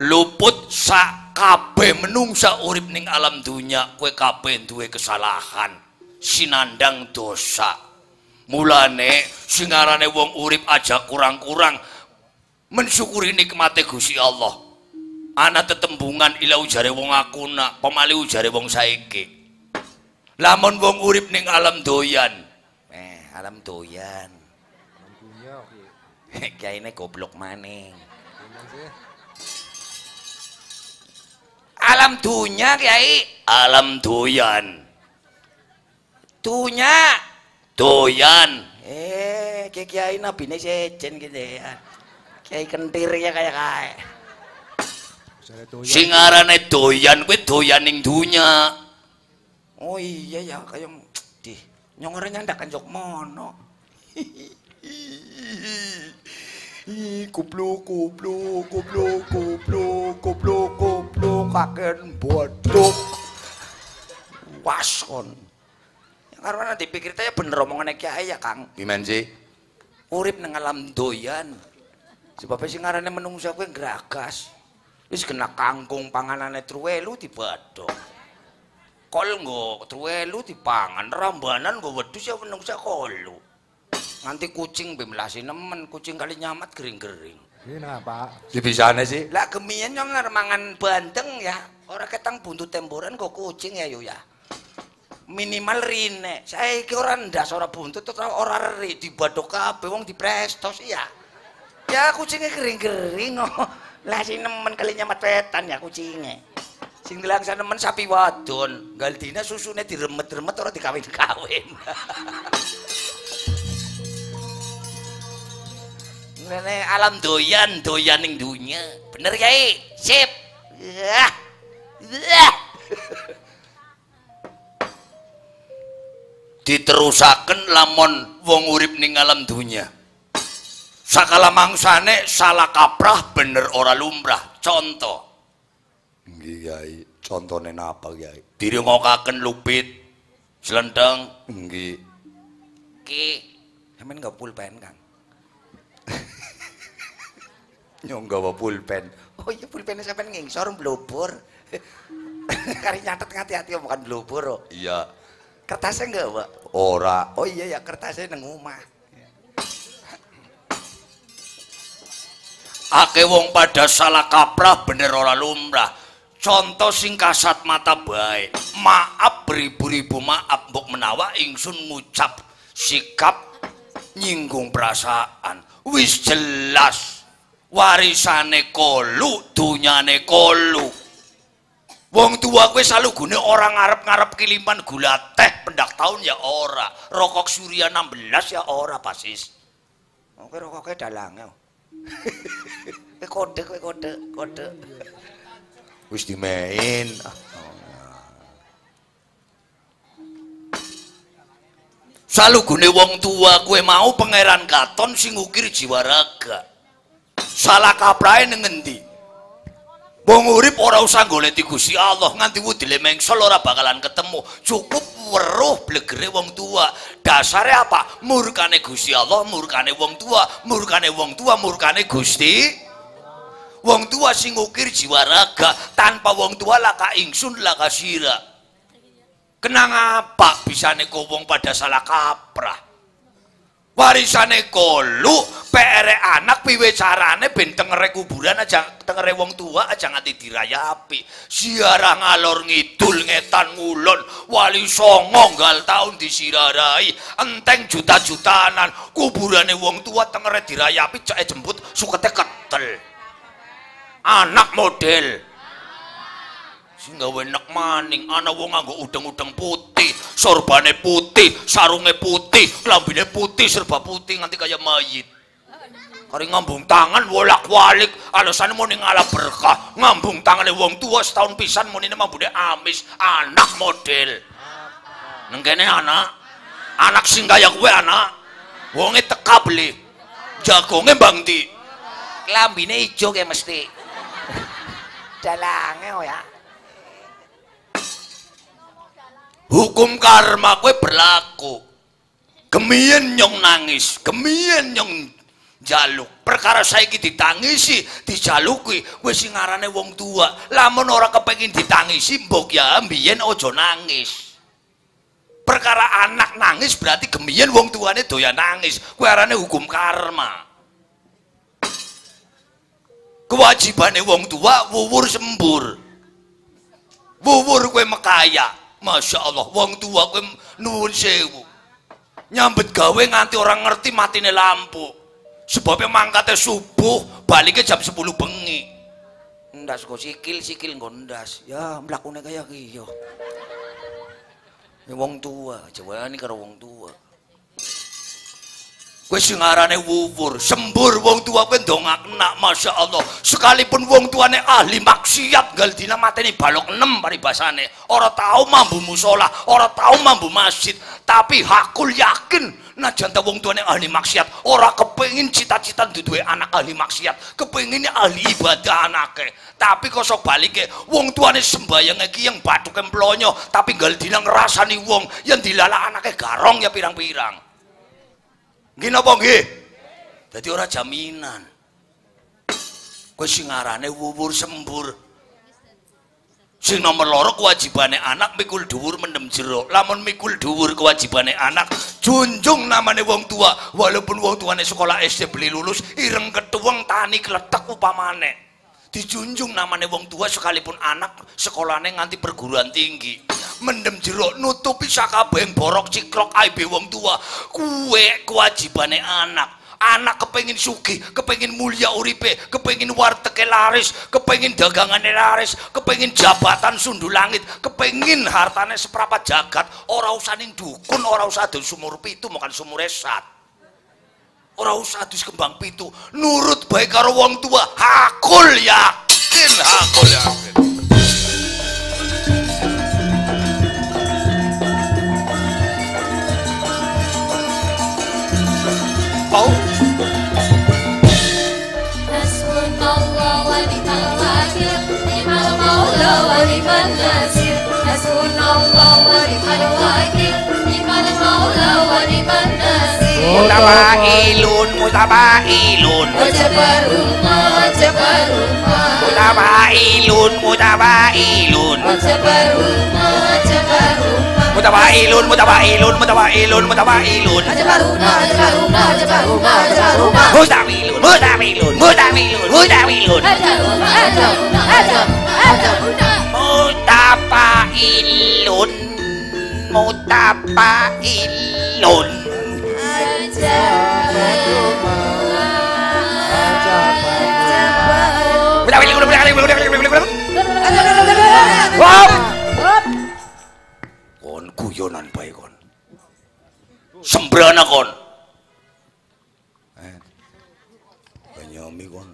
luput sak kabeh menungsa urip ning alam dunya kowe kabeh duwe kesalahan sinandang dosa mulane sing arane wong urip aja kurang-kurang mensyukuri nikmate Gusti Allah ana tetembungan ila ujare wong akuna pemali ujare wong saiki lamun wong urip ning alam doyan eh alam doyan Dunia oke. kayaknya goblok maning Gimana sih? alam dunya kiai alam doyan dunya doyan eh kiai kiai nabi ini sejen gitu ya kiai kentir ya kayak kayak Misalnya doyan. sing arane doyan kuwi doyan ning dunya oh iya ya kayak di nyongornya ndak kanjok mono ih goblok goblok goblok goblok goblok goblok kaken bodok waskon karena dipikir tanya bener omongannya kiai ya Kang gimana sih urip nang alam doyan sebabnya sing ngarane menungsa kuwi ngragas wis kena kangkung panganane truwelu dibadok kol nggo truwelu dipangan rambanan nggo wedhus ya menungsa kolu nganti kucing bemlasi nemen kucing kali nyamat gering-gering Ini apa? dibisane sih lah gemian yang mangan bandeng ya ora ketang buntut temboran kok kucing ya yo ya minimal rine saya iki ora ndas ora buntut ora ri dibadok kabeh wong diprestos ya ya kucingnya gering-gering oh lah sing nemen kali nyamat wetan ya kucingnya sing dilangsa nemen sapi wadon galdine susune diremet-remet ora dikawin-kawin Nene alam doyan doyan ning dunya bener kiai sip ya ya diterusaken lamun wong urip ning alam dunya sakala mangsane salah kaprah bener ora lumrah contoh nggih kiai contone napa kiai direngokaken lupit slendeng nggih ki sampean enggak pulpen Kang nyong gawa pulpen oh iya pulpennya sampean ngingsor blobor kari nyatet hati-hati bukan blobor oh. Iya kertasnya enggak Pak ora oh iya ya kertasnya nang omah ake wong pada salah kaprah bener ora lumrah contoh sing kasat mata baik maaf beribu-ribu maaf mbok menawa ingsun ngucap sikap nyinggung perasaan wis jelas warisane kolu dunyane kolu wong tua kowe salugune orang ngarep-ngarep kiliman gula teh pendak tahun ya ora rokok surya enam belas ya ora pasis kowe rokoknya dalange kowe kode kowe kode kode wis dimain salugune wong tua kowe mau pangeran katon sing ngukir jiwa raga salah kaprahe nang ngendi wong urip ora usah goleti Gusti Allah nganti wudile mengsel ora bakalan ketemu cukup weruh blegere wong tua dasare apa murkane Gusti Allah murkane wong tua murkane wong tua murkane Gusti wong tua sing ngukir jiwa raga tanpa wong tua laka ingsun laka sira kenang apa bisane kok wong pada salah kaprah warisane kolu P R anak piwe carane ben tengere kuburan aja tengere wong tua aja nganti dirayapi siarah ngalor ngidul ngetan ngulon wali songo nggal taun disirarai enteng juta-jutanan kuburane wong tua tengere dirayapi cek jemput sukete ketel anak model sing gawe nek maning ana wong nganggo udeng-udeng putih sorbane putih sarunge putih klambine putih serba putih nganti kaya mayit kari ngambung tangan wolak-walik alasane muni ngalah berkah ngambung tangane wong tua setahun pisan munine mambune amis anak model nang kene anak anak sing kaya kowe anak wonge teka beli jagonge mbang ndi klambine ijo kae mesti dalange oh ya hukum karma kowe berlaku gemien nyong nangis gemien nyong jaluk perkara saiki ditangisi dijaluki wis sing ngarane wong tua lamun ora kepengin ditangisi mbok ya mbiyen aja nangis perkara anak nangis berarti gembiyen wong tuane doyan nangis kuwi arane hukum karma kewajibane wong tua wuwur sembur wuwur kowe mekaya Masya Allah wong tua kowe nuwun sewu nyambet gawe nganti orang ngerti matine lampu sebabnya mangkatnya subuh baliknya jam sepuluh bengi ndas kok sikil sikil ngondas ya melakukannya kayak gitu ya wong tua coba ini karo wong tua kowe sing ngarane wuwur sembur wong tua kowe ndongakna Masya Allah sekalipun wong tuane ahli maksiat gal dina mateni balok enam paribasane ora tau mambu musola ora tau mambu masjid tapi hakul yakin najan ta wong tuane ahli maksiat ora kepengin cita-cita duwe anak ahli maksiat kepengine ahli ibadah anake tapi kosok balike wong tuane sembayang iki yang batuke mplonyo tapi gal dina ngrasani wong yang dilala anake garong ya pirang-pirang nggih napa nggih dadi ora jaminan kowe sing ngarane wuwur sembur sing nomor loro kewajibane anak mikul dhuwur mendem jero lamun mikul dhuwur kewajibane anak junjung namane wong tua walaupun wong tuane sekolah S D beli lulus ireng ketuweng tani kletek upamane dijunjung namane wong tua sekalipun anak sekolahane nganti perguruan tinggi mendem jero nutupi sakabehing borok cikrok aibe wong tua kuwe kewajibane anak anak kepengin sugih kepengin mulia uripe kepengin warteke laris kepengin dagangane laris kepengin jabatan sundu langit kepengin hartane seprapat jagat ora usah ning dukun ora usah adus sumur pitu makan sumure sat ora usah adus kembang pitu nurut bae karo wong tua hakul yakin hakul yakin oh Hasbunallah wa ni'mal wakil ni'mal maula wa ni'mal nasir Hasbunallah wa ni'mal wakil ni'mal maula wa ni'mal nasir mutabailun mutabailun Wajabarumah wajabarumah mutabailun mutabailun Wajabarumah wajabarumah mutabailun mutabailun mutabailun mutabailun Wajabarumah wajabarumah wajabarumah wajabarumah mutabailun mutabailun mutabailun mutabailun Wajabarumah wajabarumah wajabarumah mutabailun mutabailun kon guyonan bae kon sembrana kon eh banyomi kon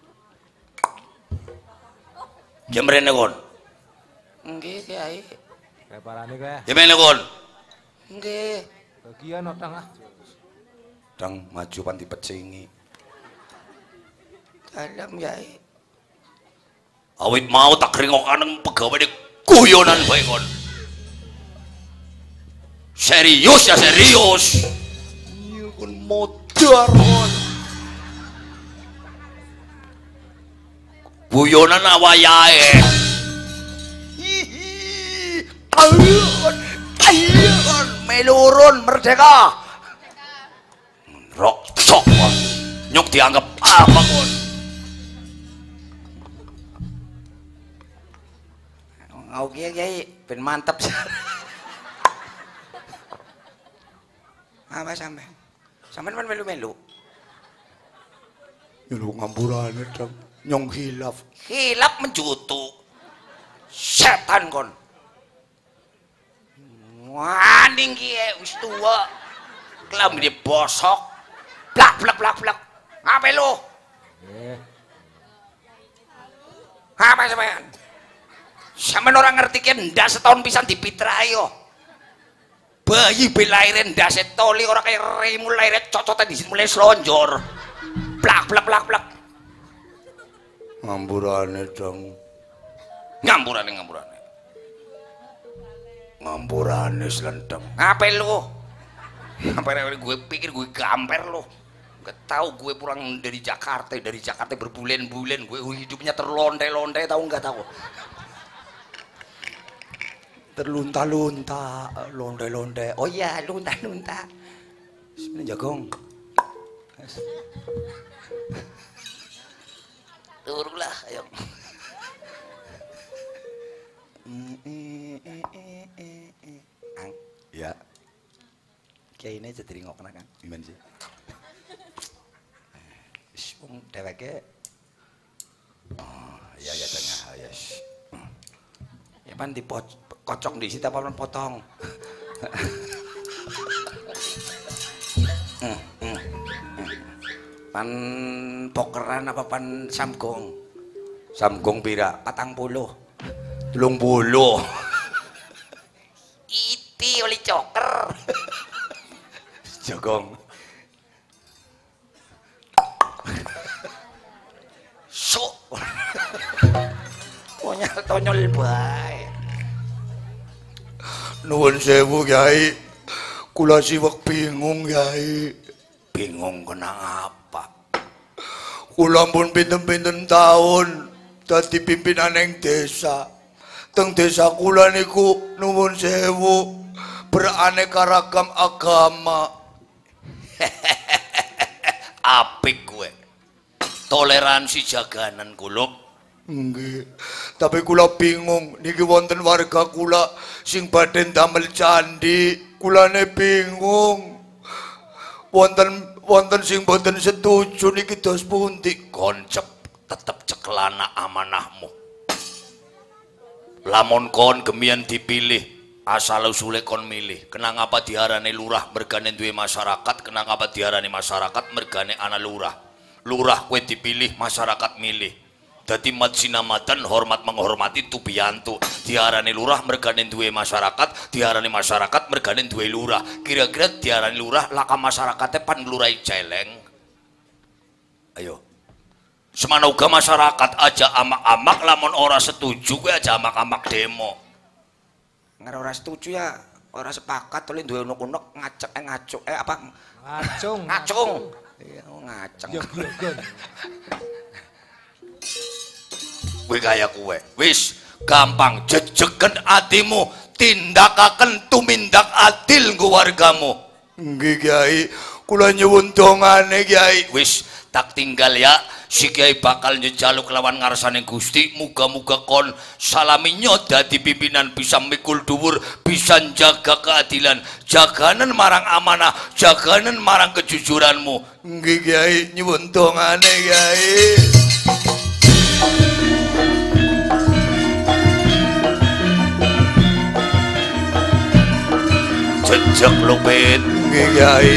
jemrene kon nggih kiai Kayak parane kowe. jemrene kon nggih Bagian otang ah. dang maju pan dipecingi dalam yai awit mau tak ringokan pegawai guyonan bae kon serius ya serius iya kon modar kon guyonan awayae hihi ayo ayo melurun merdeka rok cok nyok dianggap apa kon ngau kiai kiai ben mantep apa sampe sampean men melu-melu nyelu ngamburane dong nyong hilaf hilaf menjutu setan kon waning kiai wis tuwa klambine bosok plak plak plak plak apa lu Eh, apa sampean sampean orang ngerti kan ndak setahun pisan dipitrai yo bayi belairen ndak setoli orang kayak remu lairet cocotan di sini mulai selonjor plak plak plak plak ngamburane dong ngamburane ngamburane ngamburane selenteng apa lu apa gue pikir gue gamper lu Gak tahu gue pulang dari Jakarta, dari Jakarta berbulan-bulan gue hidupnya terlontai-lontai, tahu nggak tahu? Terlunta-lunta, lontai-lontai. Oh iya, lunta-lunta. Sebenarnya jagong. Turunlah, ayo. Ang, ya. Kayak ini jadi ngok kena kan? Gimana sih? Wong dheweke oh ya ya tengah ya ya pan dikocok di situ apa potong pan pokeran apa pan samgong samgong pira patang puluh telung puluh iti oli coker jagong sok tonyol tonyol bae nuwun sewu Kyai kula siwek bingung Kyai bingung kena apa kula pun pinten-pinten taun dadi pimpinan ing desa teng desa kula niku nuwun sewu beraneka ragam agama apik kowe toleransi jaganan kula nggih tapi kula bingung niki wonten warga kula sing badhe damel candi kulane bingung wonten wonten sing boten setuju niki dos pundi koncep tetep cekelana amanahmu lamun kon gemian dipilih asal usule kon milih kenang apa diarani lurah mergane duwe masyarakat kenang apa diarani masyarakat mergane ana lurah lurah kue dipilih masyarakat milih dadi mat sinamatan hormat menghormati tubiyantu diarani lurah mergane duwe masyarakat diarani masyarakat mergane duwe lurah kira-kira diarani lurah laka masyarakatnya pan lurai celeng ayo semana uga masyarakat aja amak-amak lamun ora setuju kue aja amak-amak demo nggak ora setuju ya ora sepakat oleh duwe unek-unek ngacek eh ngacuk eh apa Ngacung. ngacung iya ngaceng kowe kaya kowe wis gampang jejegen atimu tindakaken tumindak adil nggo wargamu nggih Kyai kula nyuwun dongane Kyai wis tak tinggal ya si Kyai bakal njejaluk lawan ngarsane Gusti muga-muga kon salaminya dadi pimpinan bisa mikul dhuwur bisa jaga keadilan jaganan marang amanah jaganan marang kejujuranmu nggih Kyai nyuwun dongane Kyai jejeg lupit nggih Kyai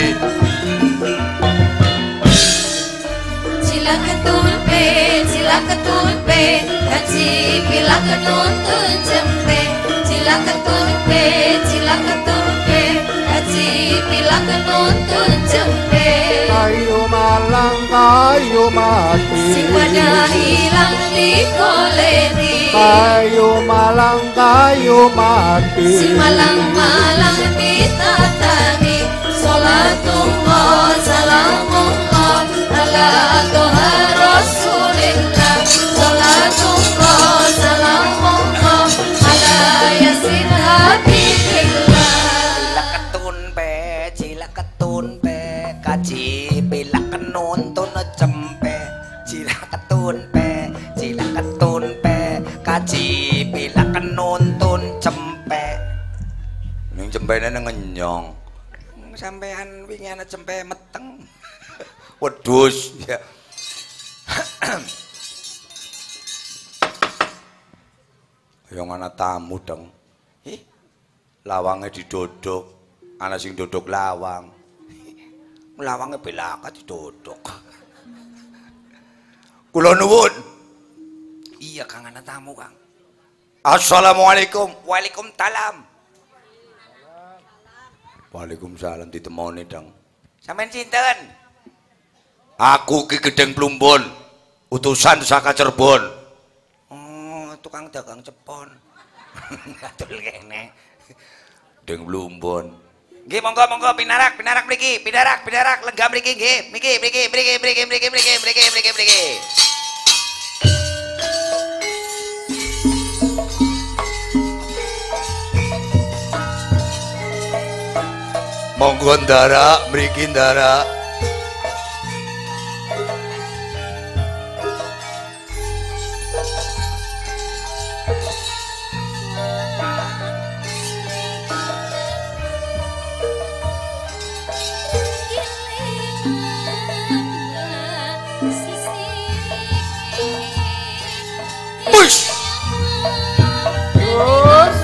Sila ketulpe, sila ketulpe, kaji pila kenuntun jempe. Sila ketulpe, sila ketulpe, kaji pila kenuntun jempe. Kayu malang kayu mati Sing pada hilang di koleri. Kayu malang kayu mati Sing malang-malang ditatani. Salatullah, salamullah, ala toha rasulillah. Salatullah, salamullah, ala yasin habibillah. Cila ketun pe, cila ketun pe, kaji bila kenuntun cempe. Cila ketun pe, cila ketun pe, kaji bila kenuntun cempe. Ning cempene nang ngenyong. Sampean wingi ana cempe meteng. Wedhus ya. Yang ana tamu dong. Ih, lawangnya didodok. Ana sing dodok lawang. Lawangnya belaka didodok. kula nuwun Iya Kang ana tamu Kang. Assalamualaikum. Waalaikumsalam. Waalaikumsalam ditemoni dong. Sampeyan sinten? Aku Ki Gedeng Plumbon, utusan saka Cirebon. Oh, tukang dagang cepon. Atul kene. Gedeng Plumbon. Nggih monggo monggo pinarak pinarak mriki, pinarak pinarak lenggah mriki nggih. Mriki mriki mriki mriki mriki mriki mriki mriki mriki. Monggo ndara mriki ndara. Push. Terus.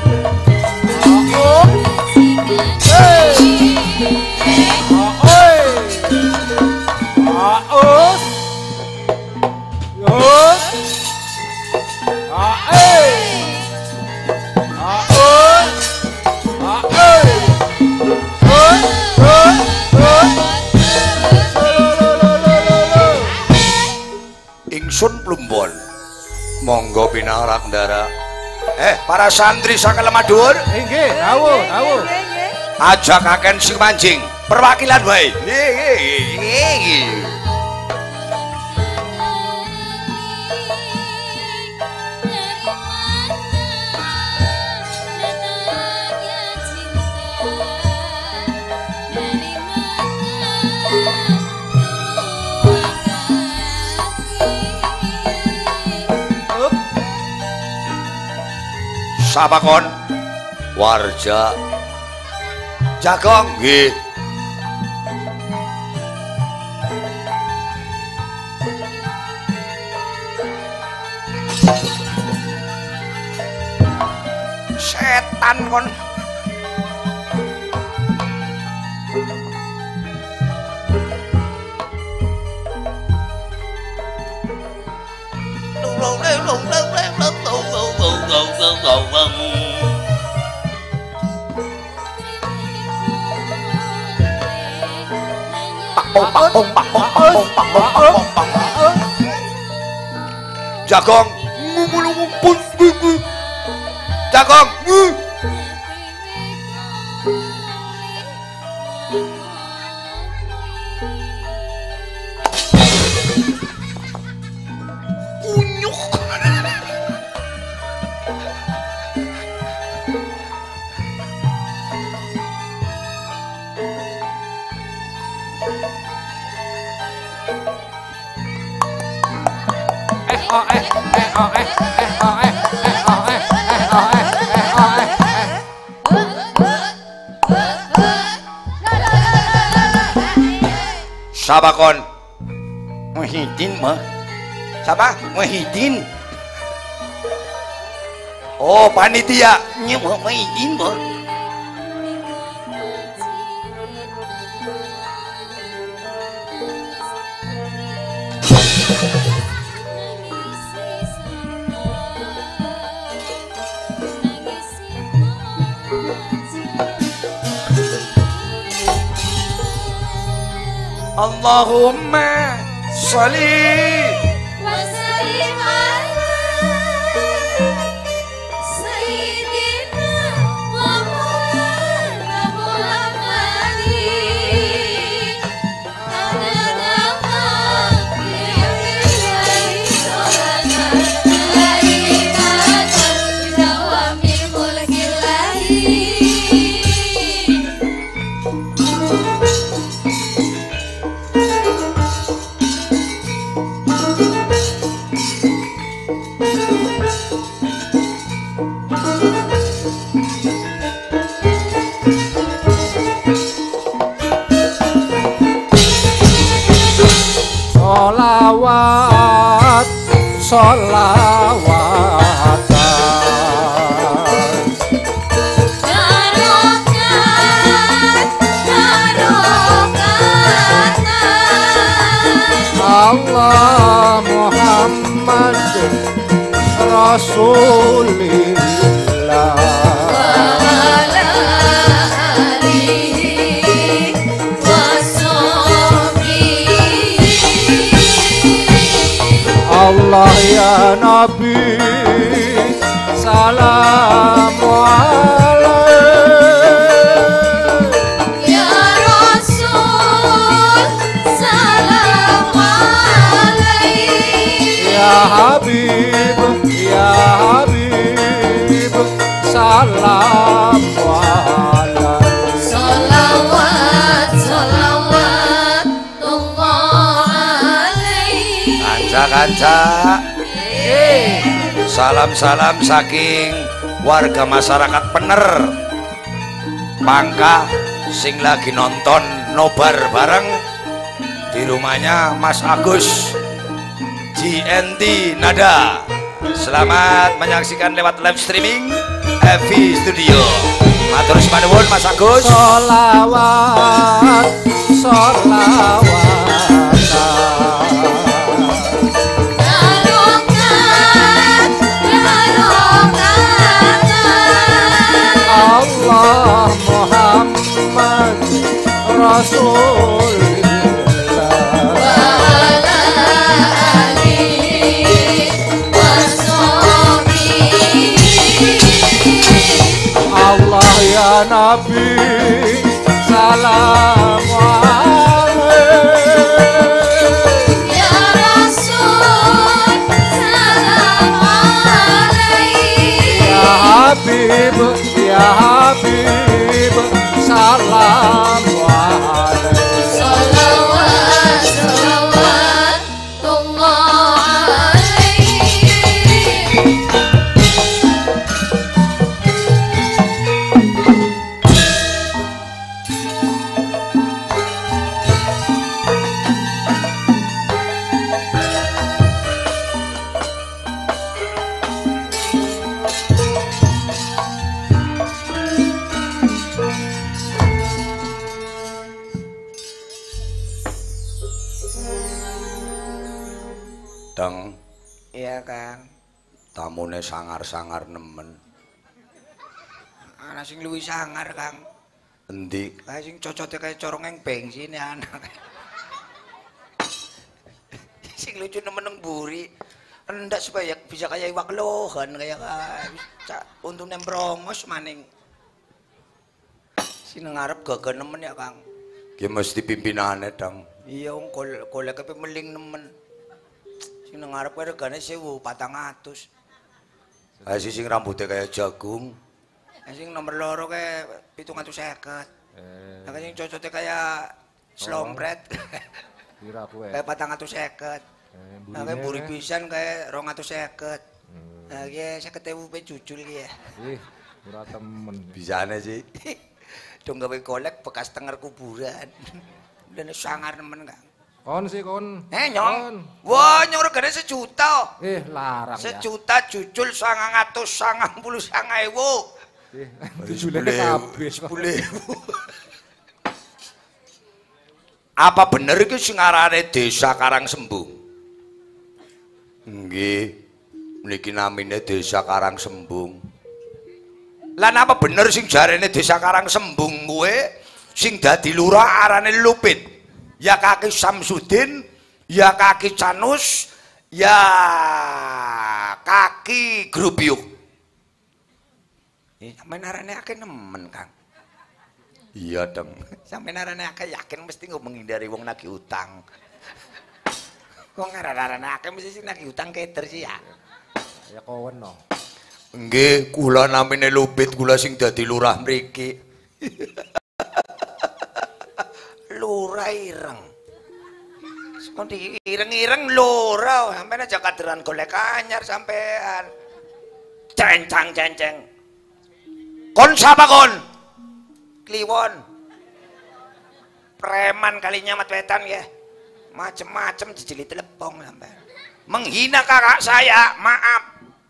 Aku. Hey. Aoi. Aos. Yos. Ae. Aos. Ae. Terus. Terus. Terus. Ingsun Plumbon. Monggo pinarak ndara. Eh, para santri sakala madur, Nggih, rawuh, rawuh. ajakaken sing mancing. Perwakilan wae. Nggih, nggih, nggih. Sapakon warja Jagong nggih. Setan kon. Jagong ngumpul Jagong unyuk. Oh eh eh oh eh eh oh eh eh oh eh eh oh eh eh oh eh eh. Sabakon Muhyiddin mah. Siapa? Muhyiddin. oh panitia Nya Muhyiddin mah. Allahumma sholli وسلم على سيدنا ومولانا محمد عدد خلق الله كلمة بدوام ملك الله. Sholawat, sholawat. Barokat, barokat. Allah Muhammad Rasulillah. Wala alihi washabihi. Allah ya Nabi salamu alaik. Kanca. Salam-salam saking warga masyarakat Pener Pangkah sing lagi nonton nobar bareng di rumahnya Mas Agus G N T Nada. Selamat menyaksikan lewat live streaming F V Studio. Matur nuwun Mas Agus. Sholawat, sholawat. Allah Muhammad Rasulullah wa ala alihi washabihi. Allah ya Nabi salam alaihi Ya Rasul salam alaihi. ya Habib ya Habib salam alaihi. Salawat salawatullah alaihi. Deng, Iya Kang. tamune sangar-sangar nemen. Anak sing luwih sangar Kang. Endi? Kayak sing cocote kayak corong bensin ya anak. Sing lucu nemen nang buri. Rendak supaya bisa kayak iwak lohan kayak bisa untuk nembrongos maning. Sing ngarep gagal nemen ya Kang. Ki mesti pimpinane, Dang. Iya wong kol golek kepe meling nemen. Sing ngarep kuwi regane sewu patang atus. Ha sing rambutnya kayak jagung. Sing nomor loro kae pitung atus seket. Eh. Nah, sing cocote kayak slompret. Kira kowe. Kayak patang atus seket. Eh, Nah, kayak buri pisan kayak rong atus seket. Nah, kayak seket ewu pe jujul ki ya. Ih, ora temen. Bisane sih. Dong gawe golek bekas tenger kuburan. Dan sangar nemen Kang. Kon sih kon. Eh Kon. nyong. Wah, nyong regane sejuta. Eh, larang ya. Sejuta jujul sangang atus sangang puluh sanga ewu. Eh, dijulene kabeh. Sepuluh. Apa bener iki sing arane Desa Karangsembung? Nggih. Mniki namine Desa Karangsembung. Lan apa bener sing jarene Desa Karangsembung kuwe sing dadi lurah arane Lupit? Ya kaki Samsudin, ya kaki Canus, ya kaki Grubyuk. Eh, sampe narane akeh nemen, Kang. Iya, Deng. Sampe narane akeh yakin mesti nggo menghindari wong nagih utang. Kok ngaran-arane akeh mesti sing nagih utang keder sih ya. Ya kowen no. Nggih, kula namine Lupit, kula sing dadi lurah mriki. Lurah ireng. Sekon ireng-ireng lurah, sampeyan aja kaderan golek anyar sampean. Cencang-cenceng. Kon siapa kon? Kliwon. Preman kali nyamat wetan ya. Macem-macem dijeli telepong sampean. Menghina kakak saya, maaf.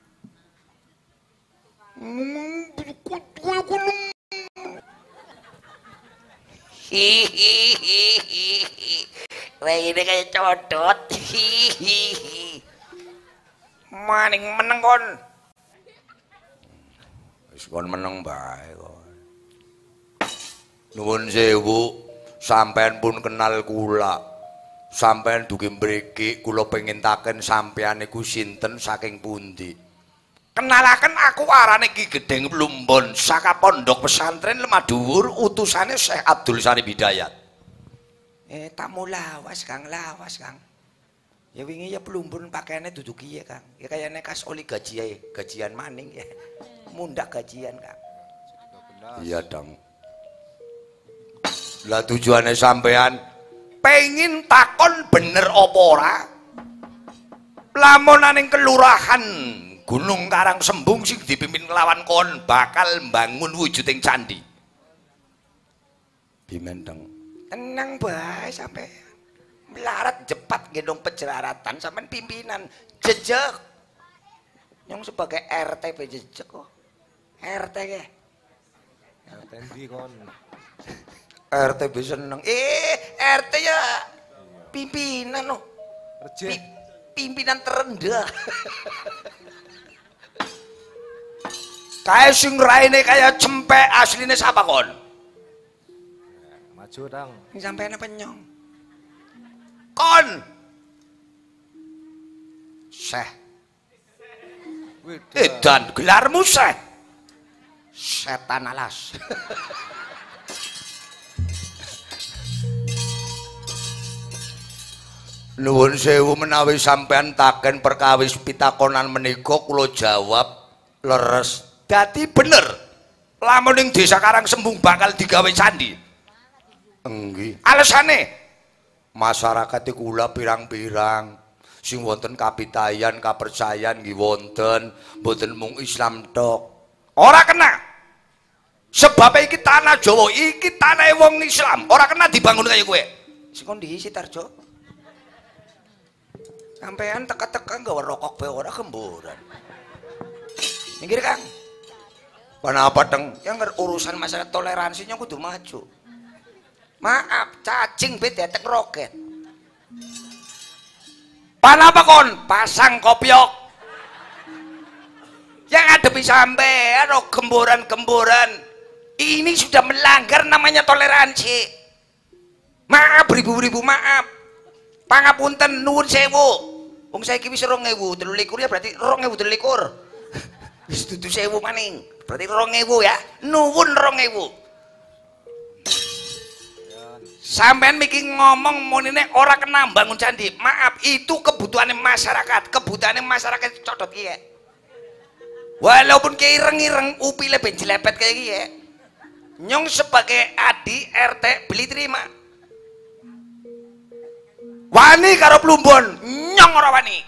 Hihihihi. Wah ini kayak codot. Hihihi. Maning meneng kon. Wis kon meneng bae kon. Nuwun sewu, sampean pun kenal kula. Sampean dugi mriki kula pengen taken sampean niku sinten saking pundi. Kenalaken aku arane Ki Gedeng Plumbon saka Pondok Pesantren Lemah Dhuwur utusane Syekh Abdul Sari Bidayat. Eh tamu lawas Kang, lawas Kang. Ya wingi ya Plumbon pakaiane dudu kiye Kang. Ya kayane kas oli gaji ae, gajian maning ya. Mundak gajian Kang. Iya dong. Lah tujuane sampean Pengin takon bener apa ora? lamunaning kelurahan Gunung Karang Sembung sing dipimpin kelawan kon bakal mbangun wujuding candi. Bimendeng tenang bae sampean melarat jepat gendong pejeraratan sampean pimpinan jejak nyong sebagai R T P jejak kok R T ke R T ndi kon R T B seneng eh R T ya pimpinan loh Reje Pi pimpinan terendah kayak sing raine kayak cempek aslinya siapa kon maju dang ini sampean penyong kon Syekh edan gelarmu Syekh setan alas nuwun sewu menawi sampean taken perkawis pitakonan menika kula jawab leres dadi bener lamun ning desa Karang Sembung bakal digawe candi enggih alasane masyarakat kula pirang-pirang sing wonten kapitayan kapercayan nggih wonten mboten mung Islam tok ora kena sebab iki tanah Jawa iki tanahe wong Islam ora kena dibangun kaya kowe sing ndi si Tarjo sampean teka-teka nggawa rokok bae ora gemboran minggir Kang kenapa teng yang urusan masalah toleransinya kudu maju maaf cacing bet detek roket panapa kon pasang kopiok yang ngadepi sampean oh gemboran-gemboran ini sudah melanggar namanya toleransi maaf ribu-ribu maaf pangapunten nuwun sewu wong saiki wis rong ewu telu likur ya berarti rong ewu telu likur wis dudu sewu maning berarti rong ewu ya nuwun rong ewu sampean miki ngomong monine ora kena bangun candi maaf itu kebutuhannya masyarakat kebutuhannya masyarakat codot kiye walaupun kiye ireng-ireng upile ben jelepet kayak kiye nyong sebagai adi R T beli terima wani karo plumbon nyong ora wani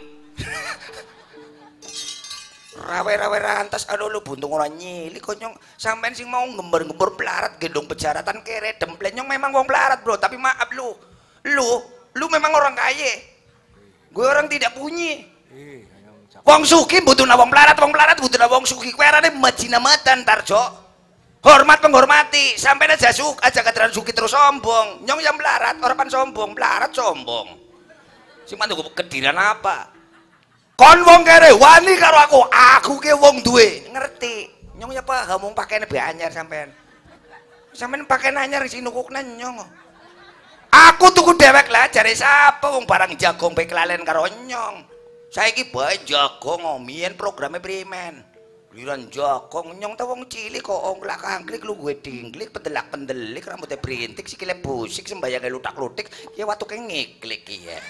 rawe-rawe rantas aduh lu buntung ora nyilik kok nyong sampean sing mau ngember-ngember pelarat gendong pejaratan kere dempleng nyong memang wong pelarat bro tapi maaf lu lu lu memang orang kaya gue orang tidak punya wong suki butuh na wong pelarat wong pelarat butuh na wong suki kwerane majinamatan Tarjo hormat penghormati sampai aja suk aja kateran suki terus sombong nyong yang melarat orang pan sombong melarat sombong sing mantu kediran apa kon wong kere wani karo aku aku ke wong duwe ngerti nyong ya paham wong pakaiane be anyar sampean sampean pakaian anyar sing nukukna nyong aku tuku dewek lah jare sapa wong barang jagong pe kelalen karo nyong saiki bae jagong ngomien programe primen liran jagong nyong ta wong cilik kok ong lak angklik lu gue dingklik pendelak pendelik rambutnya berintik sikile busik sembayangnya lutak-lutik ya watuke ngiklik ya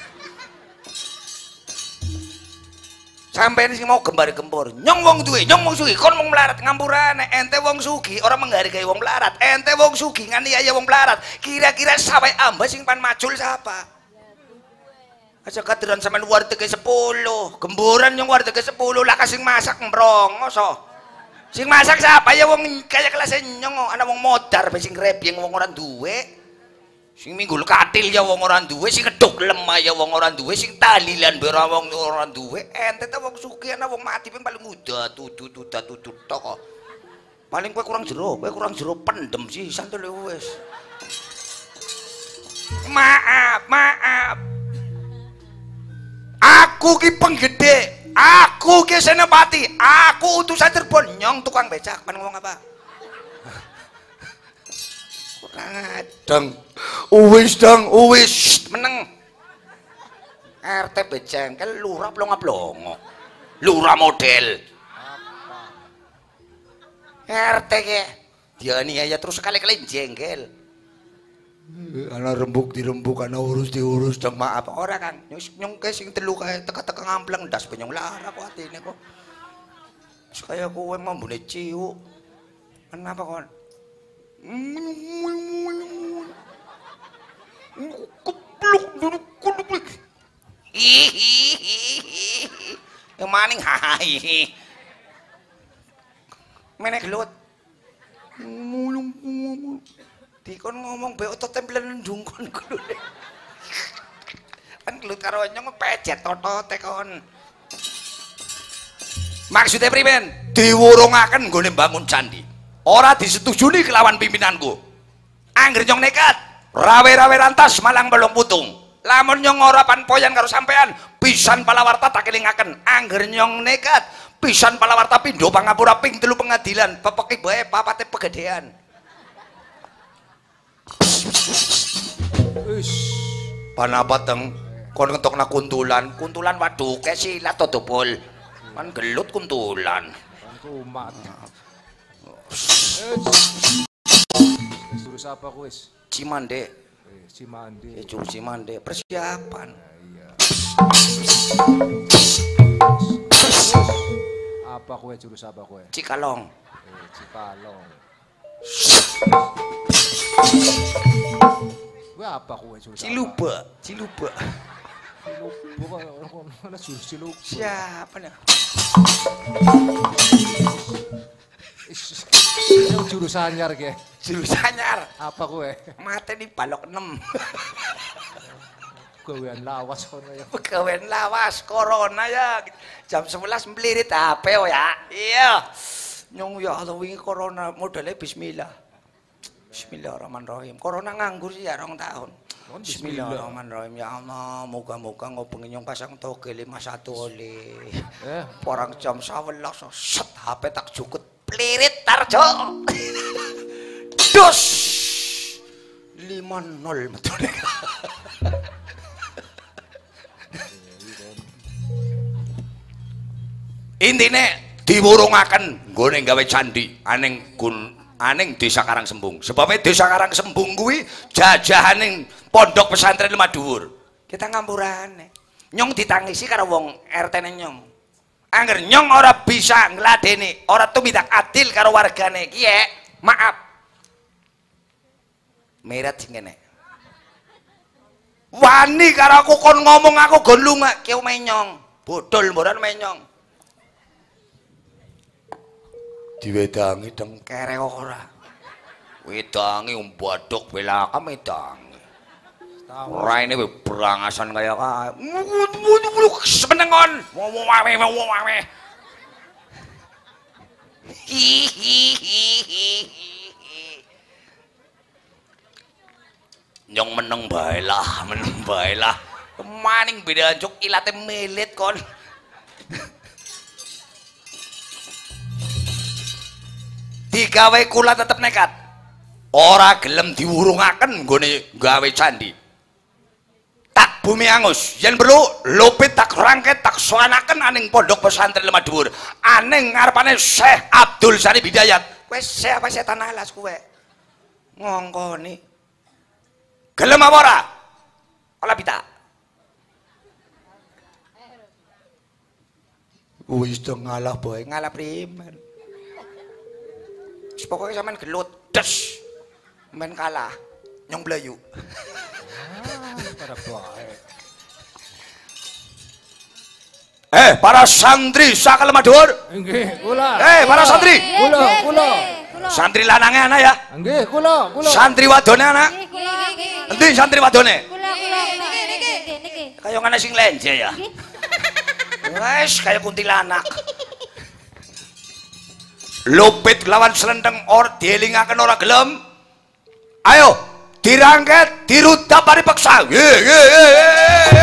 sampai sing mau gembar-gembor nyong wong duwe nyong wong sugi kon wong melarat ngampurane ente wong sugi orang menghargai wong melarat ente wong sugi nganiaya wong melarat kira-kira sampai amba sing pan macul siapa aja kaderan sampean warteg sepuluh gemboran yang warteg sepuluh lah kasing masak mbrongo so sing masak siapa ya wong kaya kelas nyong ana wong modar sing repyeng wong orang duwe sing minggul katil ya wong orang duwe sing keduk lemah ya wong orang duwe sing talilan bera wong orang duwe ente ta wong sugih ana wong mati ping paling muda tutu tutu tutu tok paling kowe kurang jero kowe kurang jero pendem sih santai wis maaf maaf aku ki penggede aku ki senopati aku utusan Cirebon nyong tukang becak men ngomong apa dang uwis dang uwis meneng R T becengkel lurah plonga-plongo lurah model R T ke dia niaya terus sekali-kali jengkel ana rembuk dirembuk ana urus diurus dong maaf ora Kang nyong ke sing telu kae teka-teka ngampleng ndas penyong lara kok atine kok kaya kowe mambune ciuk kenapa kon kepluk duduk kudu hihihi Yang maning hai. Menek gelut. Mulung ngomong. Dikon ngomong be otot tempelen ndungkon gelut. Kan gelut karo nyong pejet otote kon. Maksudnya priben? Diwurungaken nggone bangun candi. Ora disetujuni kelawan pimpinanku. Angger nyong nekat, rawe-rawe rantas malang belum putung. Lamun nyong ora panpoyan karo sampean, pisan palawarta tak kelingaken. Angger nyong nekat, pisan palawarta pindho pangapura ping telu pengadilan, pepeki bae papate pegedean. Wis. Panapa teng kon ngetokna kuntulan, kuntulan waduke silat to dobol. Kan gelut kuntulan. Kumat. Suruh siapa kuis? Cimande. Eh, Cimande. Eh, Cur Cimande persiapan. Iya. Apa kue jurus apa kue? Cikalong. Eh, Cikalong. Kue apa kue jurus? Ciluba, Ciluba. Ciluba mana jurus Ciluba? Siapa nih? Yang jurus anyar ke? Jurus anyar. Apa kue? Mate di balok enam. Gawean lawas kono ya. Gawean lawas corona ya. Jam sebelas melirit H P ya. Iya. Nyong ya Allah wingi corona modelnya bismillah. Bismillahirrahmanirrahim. Corona nganggur sih ya rong tahun. Bismillahirrahmanirrahim. Ya Allah, moga-moga ngobengi nyong pasang toge lima satu oleh. Eh, Porang jam sebelas set H P tak jukut plirit tarjo. Dus lima nol betul. Intine diwurungaken nggone gawe candi aning gun aning Desa Karangsembung. Sebabnya Desa Karangsembung kuwi jajahaning pondok pesantren Lemah Dhuwur. Kita ngampurane. Nyong ditangisi karo wong R T-ne nyong. Angger nyong ora bisa ngladeni, ora tumindak adil karo wargane. Kiye, maaf. Meret sing kene. Wani karo aku kon ngomong aku gon lunga, ki menyong. Bodol mboran menyong. Diwedangi deng kere ora. Wedangi umbadok belaka medangi. Raine we brangasan kaya kae. Senengon. Wawe wawe. Nyong meneng bae lah, meneng bae lah. Maning beda anjuk ilate melit kon. Digawe kula tetep nekat. Ora gelem diwurungaken nggone gawe candi. Tak bumi angus, yen perlu lupit tak rangket tak soanaken aning pondok pesantren Lemah Dhuwur. Aning ngarepane Syekh Abdul Sari Bidayat. Kowe siapa setan alas kowe? Ngongkoni. Gelem apa ora? Ola pita. Wis do ngalah boy, ngalah primen. Pokoknya sampean gelut, des, main kalah, nyong blayu. pada bae. Eh, para santri saka Lemah Dhuwur. Nggih, kula. Eh, para santri. Kula, kula. Santri lanange ana ya. Nggih, kula, kula. Santri wadone ana. Endi santri wadone? Kula kula niki niki. Kaya ngene sing lenje ya. Wes kaya kuntilanak. Lupit lawan selendeng or dielingaken ora gelem. Ayo, dirangket, dirudap paripeksa. Ye ye ye ye.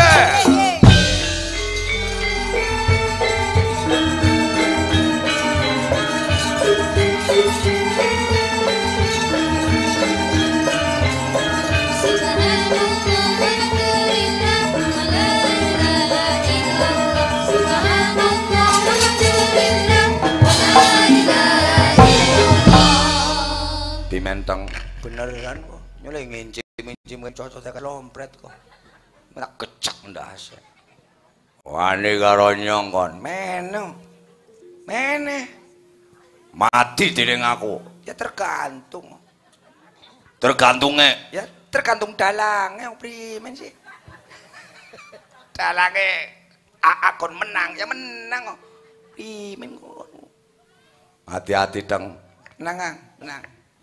Pimentang beneran kok nyoleh ngincim-ngincim cocok tekan lompret kok tak kecak ndas wani karo nyong kon mene mene mati dening aku ya tergantung tergantungnya ya tergantung dalange primen sih dalange Aa kon menang ya menang kok. Pimen kok. Hati-hati dong. Tenang, Ang. Tenang.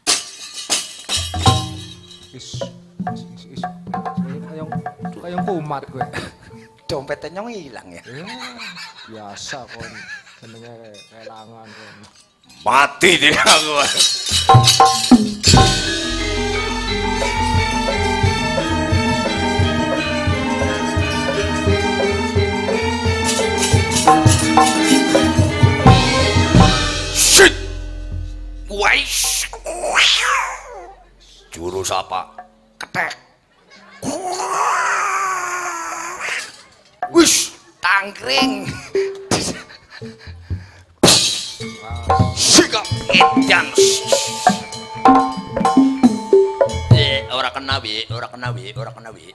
Is, is, is, is. Kayong, kayong kumat gue. Dompetnya nyong hilang ya. Ya, biasa kon. Senengnya kelangan kon. Mati dia gue. Shit. Wais. Jurus apa? Ketek. Wish, tangkring. Sikap edan. Eh, ora kena wi, ora kena wi, ora kena wi.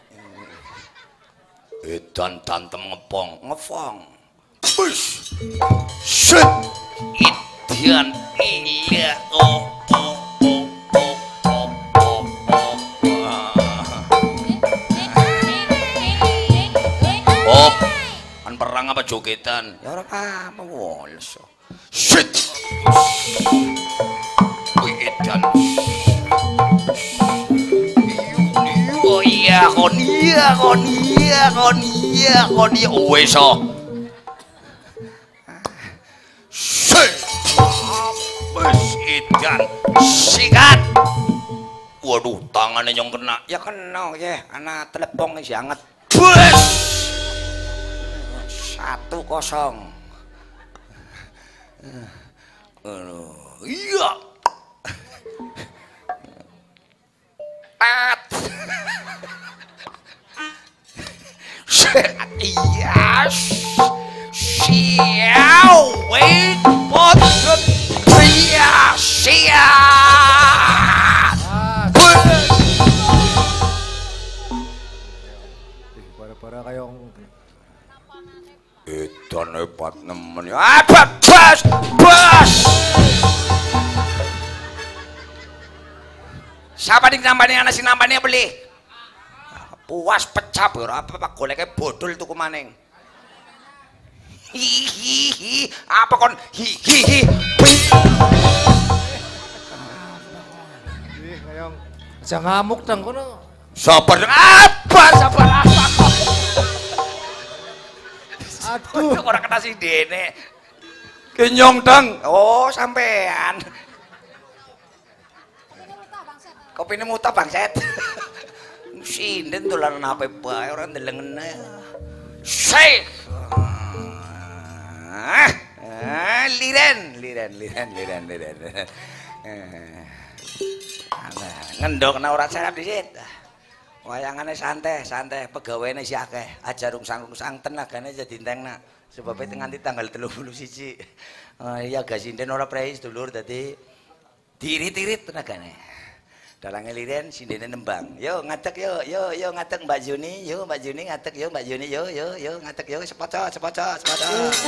Edan tantem ngepong, ngefong. Wish. Shit. Edan iya. Oh, oh, oh, oh, oh, oh, oh. Oh, kan perang apa jogetan? Ya ora apa woles. Shit. Wih edan. Oh iya kon iya kon iya kon iya kon iya wes oh. Shit. Wes edan. Sikat. Waduh, tangannya yang kena. Ya kena ya, anak telepon sih anget. Bus. Satu kosong. Uh, iya. Tat. Iya. Siau, wait, potret. Iya, siap. Para-para kayong edan hebat nemen. Apa bas, bas. Siapa nih nambahnya anak si nambahnya beli? Puas pecah ora apa pak goleknya bodol tuku maning. Hihihi, apa kon hihihi. Ih, kayong aja ngamuk dong kono. Sabar apa? Sabar apa? Aduh, orang kena si dene. Kenyong dang. Oh, sampean. Kopine muta bangset. Sinden dolan apa bae ora ndelengene. Sih. Ah, liren, liren, liren, liren, liren. Ngendok ora sarap disit. Wayangane santai, santai, pegawene si akeh. Aja rungsang-rungsang tenagane jadi entengna. Sebabnya nganti tanggal tiga puluh satu. Oh iya gak sinden ora prei sedulur dadi tirit-tirit tenagane. Dalange liren sindene nembang. Yo ngatek yo, yo yo ngatek Mbak Juni, yo Mbak Juni ngatek yo Mbak Juni yo yo yo ngatek yo sepoco sepoco sepoco.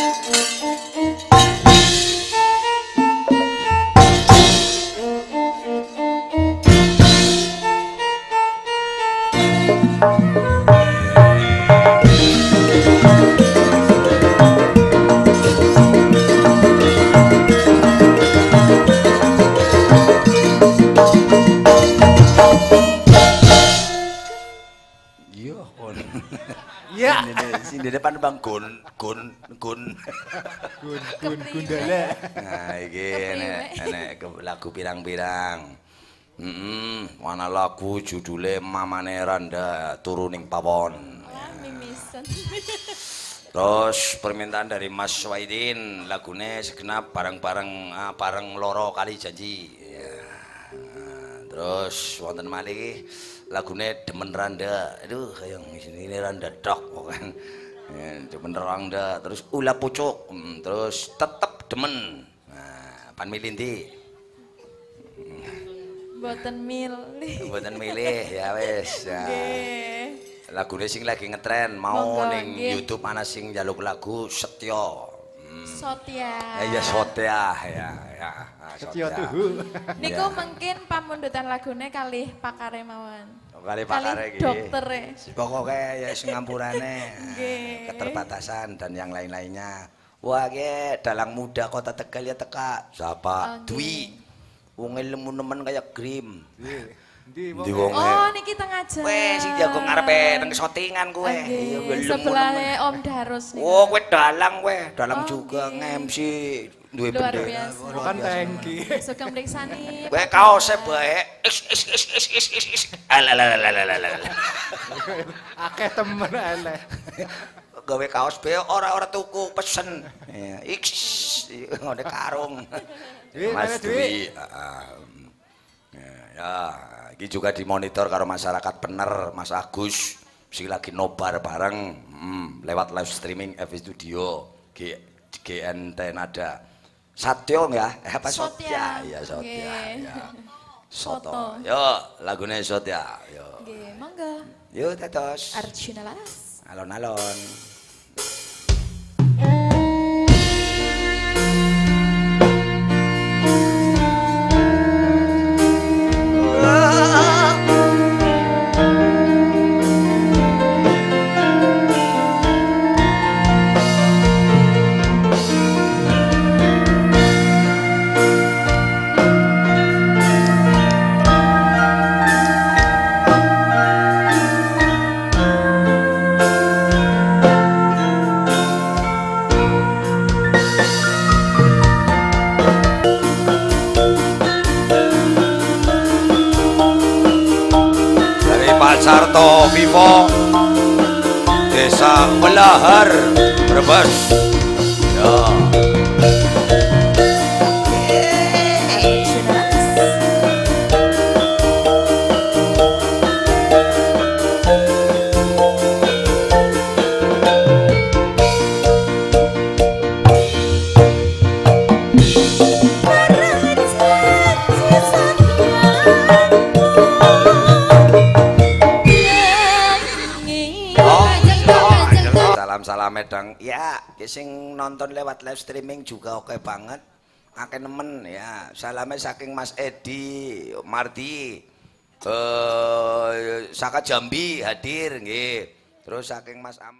ya. Sini depan bang gun gun gun Gun gun gundala. nah iki enek enek lagu pirang-pirang. Heeh, mana lagu judule Mamane Randa Turuning Pawon. Mimisan. Terus permintaan dari Mas Waidin lagune segenap bareng-bareng ah, bareng loro kali janji. Ya. Terus wonten malih lagune Demen Randa. Aduh kayang ini Randa dok kan. Ya, Demen Randa terus Ula Pucuk. Hmm, terus tetep demen. Nah, pan milih ndi? Mboten milih. Mboten milih ya wis. Ya. Nggih. Lagune sing lagi ngetren mau Monggo, ning nggih. YouTube ana sing njaluk lagu Setyo. Sotia. Ya ya Sotia ya ya. Nah, Setyo Sotia. tuh. Niku Iya. mungkin pamundutan lagune kalih pakare mawon. Kali pakare iki. dokter e. Pokoknya ya sing ngampurane Nggih. keterbatasan dan yang lain-lainnya. Wah, ge dalang muda kota Tegal ya teka. Siapa? Oke. Dwi. Wong ilmu nemen kayak Grim. Ndi Ndi wong. wong Oh, niki tengah jalan. Weh, sing jago ngarepe nang shootingan kowe. Nggih, Iya, ilmu sebelahnya nemen. Om Darus nih. Oh, kowe dalang kowe, dalang Oh, juga nggih. nge-M C duwe Luar bendera. biasa. Bukan tangki. Sugeng mriksani. Kowe kaose bae. Is is is is is is is. Alalalalalala. Akeh temen eleh. Gawe kaos bae ora-ora tuku pesen. Ya, X ngene karung. Dwi, Mas mana Dwi? Dwi. Heeh. Ya, iki juga dimonitor karo masyarakat bener, Mas Agus. Sing lagi nobar bareng hmm, lewat live streaming F Studio G G N T Nada. Satyo ya? Eh, apa Sotya? Sotya. Iya, Sotya. Nggih. Ya. Soto. Soto. Yo, lagune Sotya. Yo. Nggih, monggo. Yo, tetos. Arjuna Laras. Alon-alon. Dari Pak Sarto Vivo Desa Melahar Brebes. Ya. Arjuna Laras. Salam-salam medang. Ya, ki sing nonton lewat live streaming juga oke banget. Akeh nemen ya. Salame saking Mas Edi Mardi. Eh saka Jambi hadir nggih. Terus saking Mas Am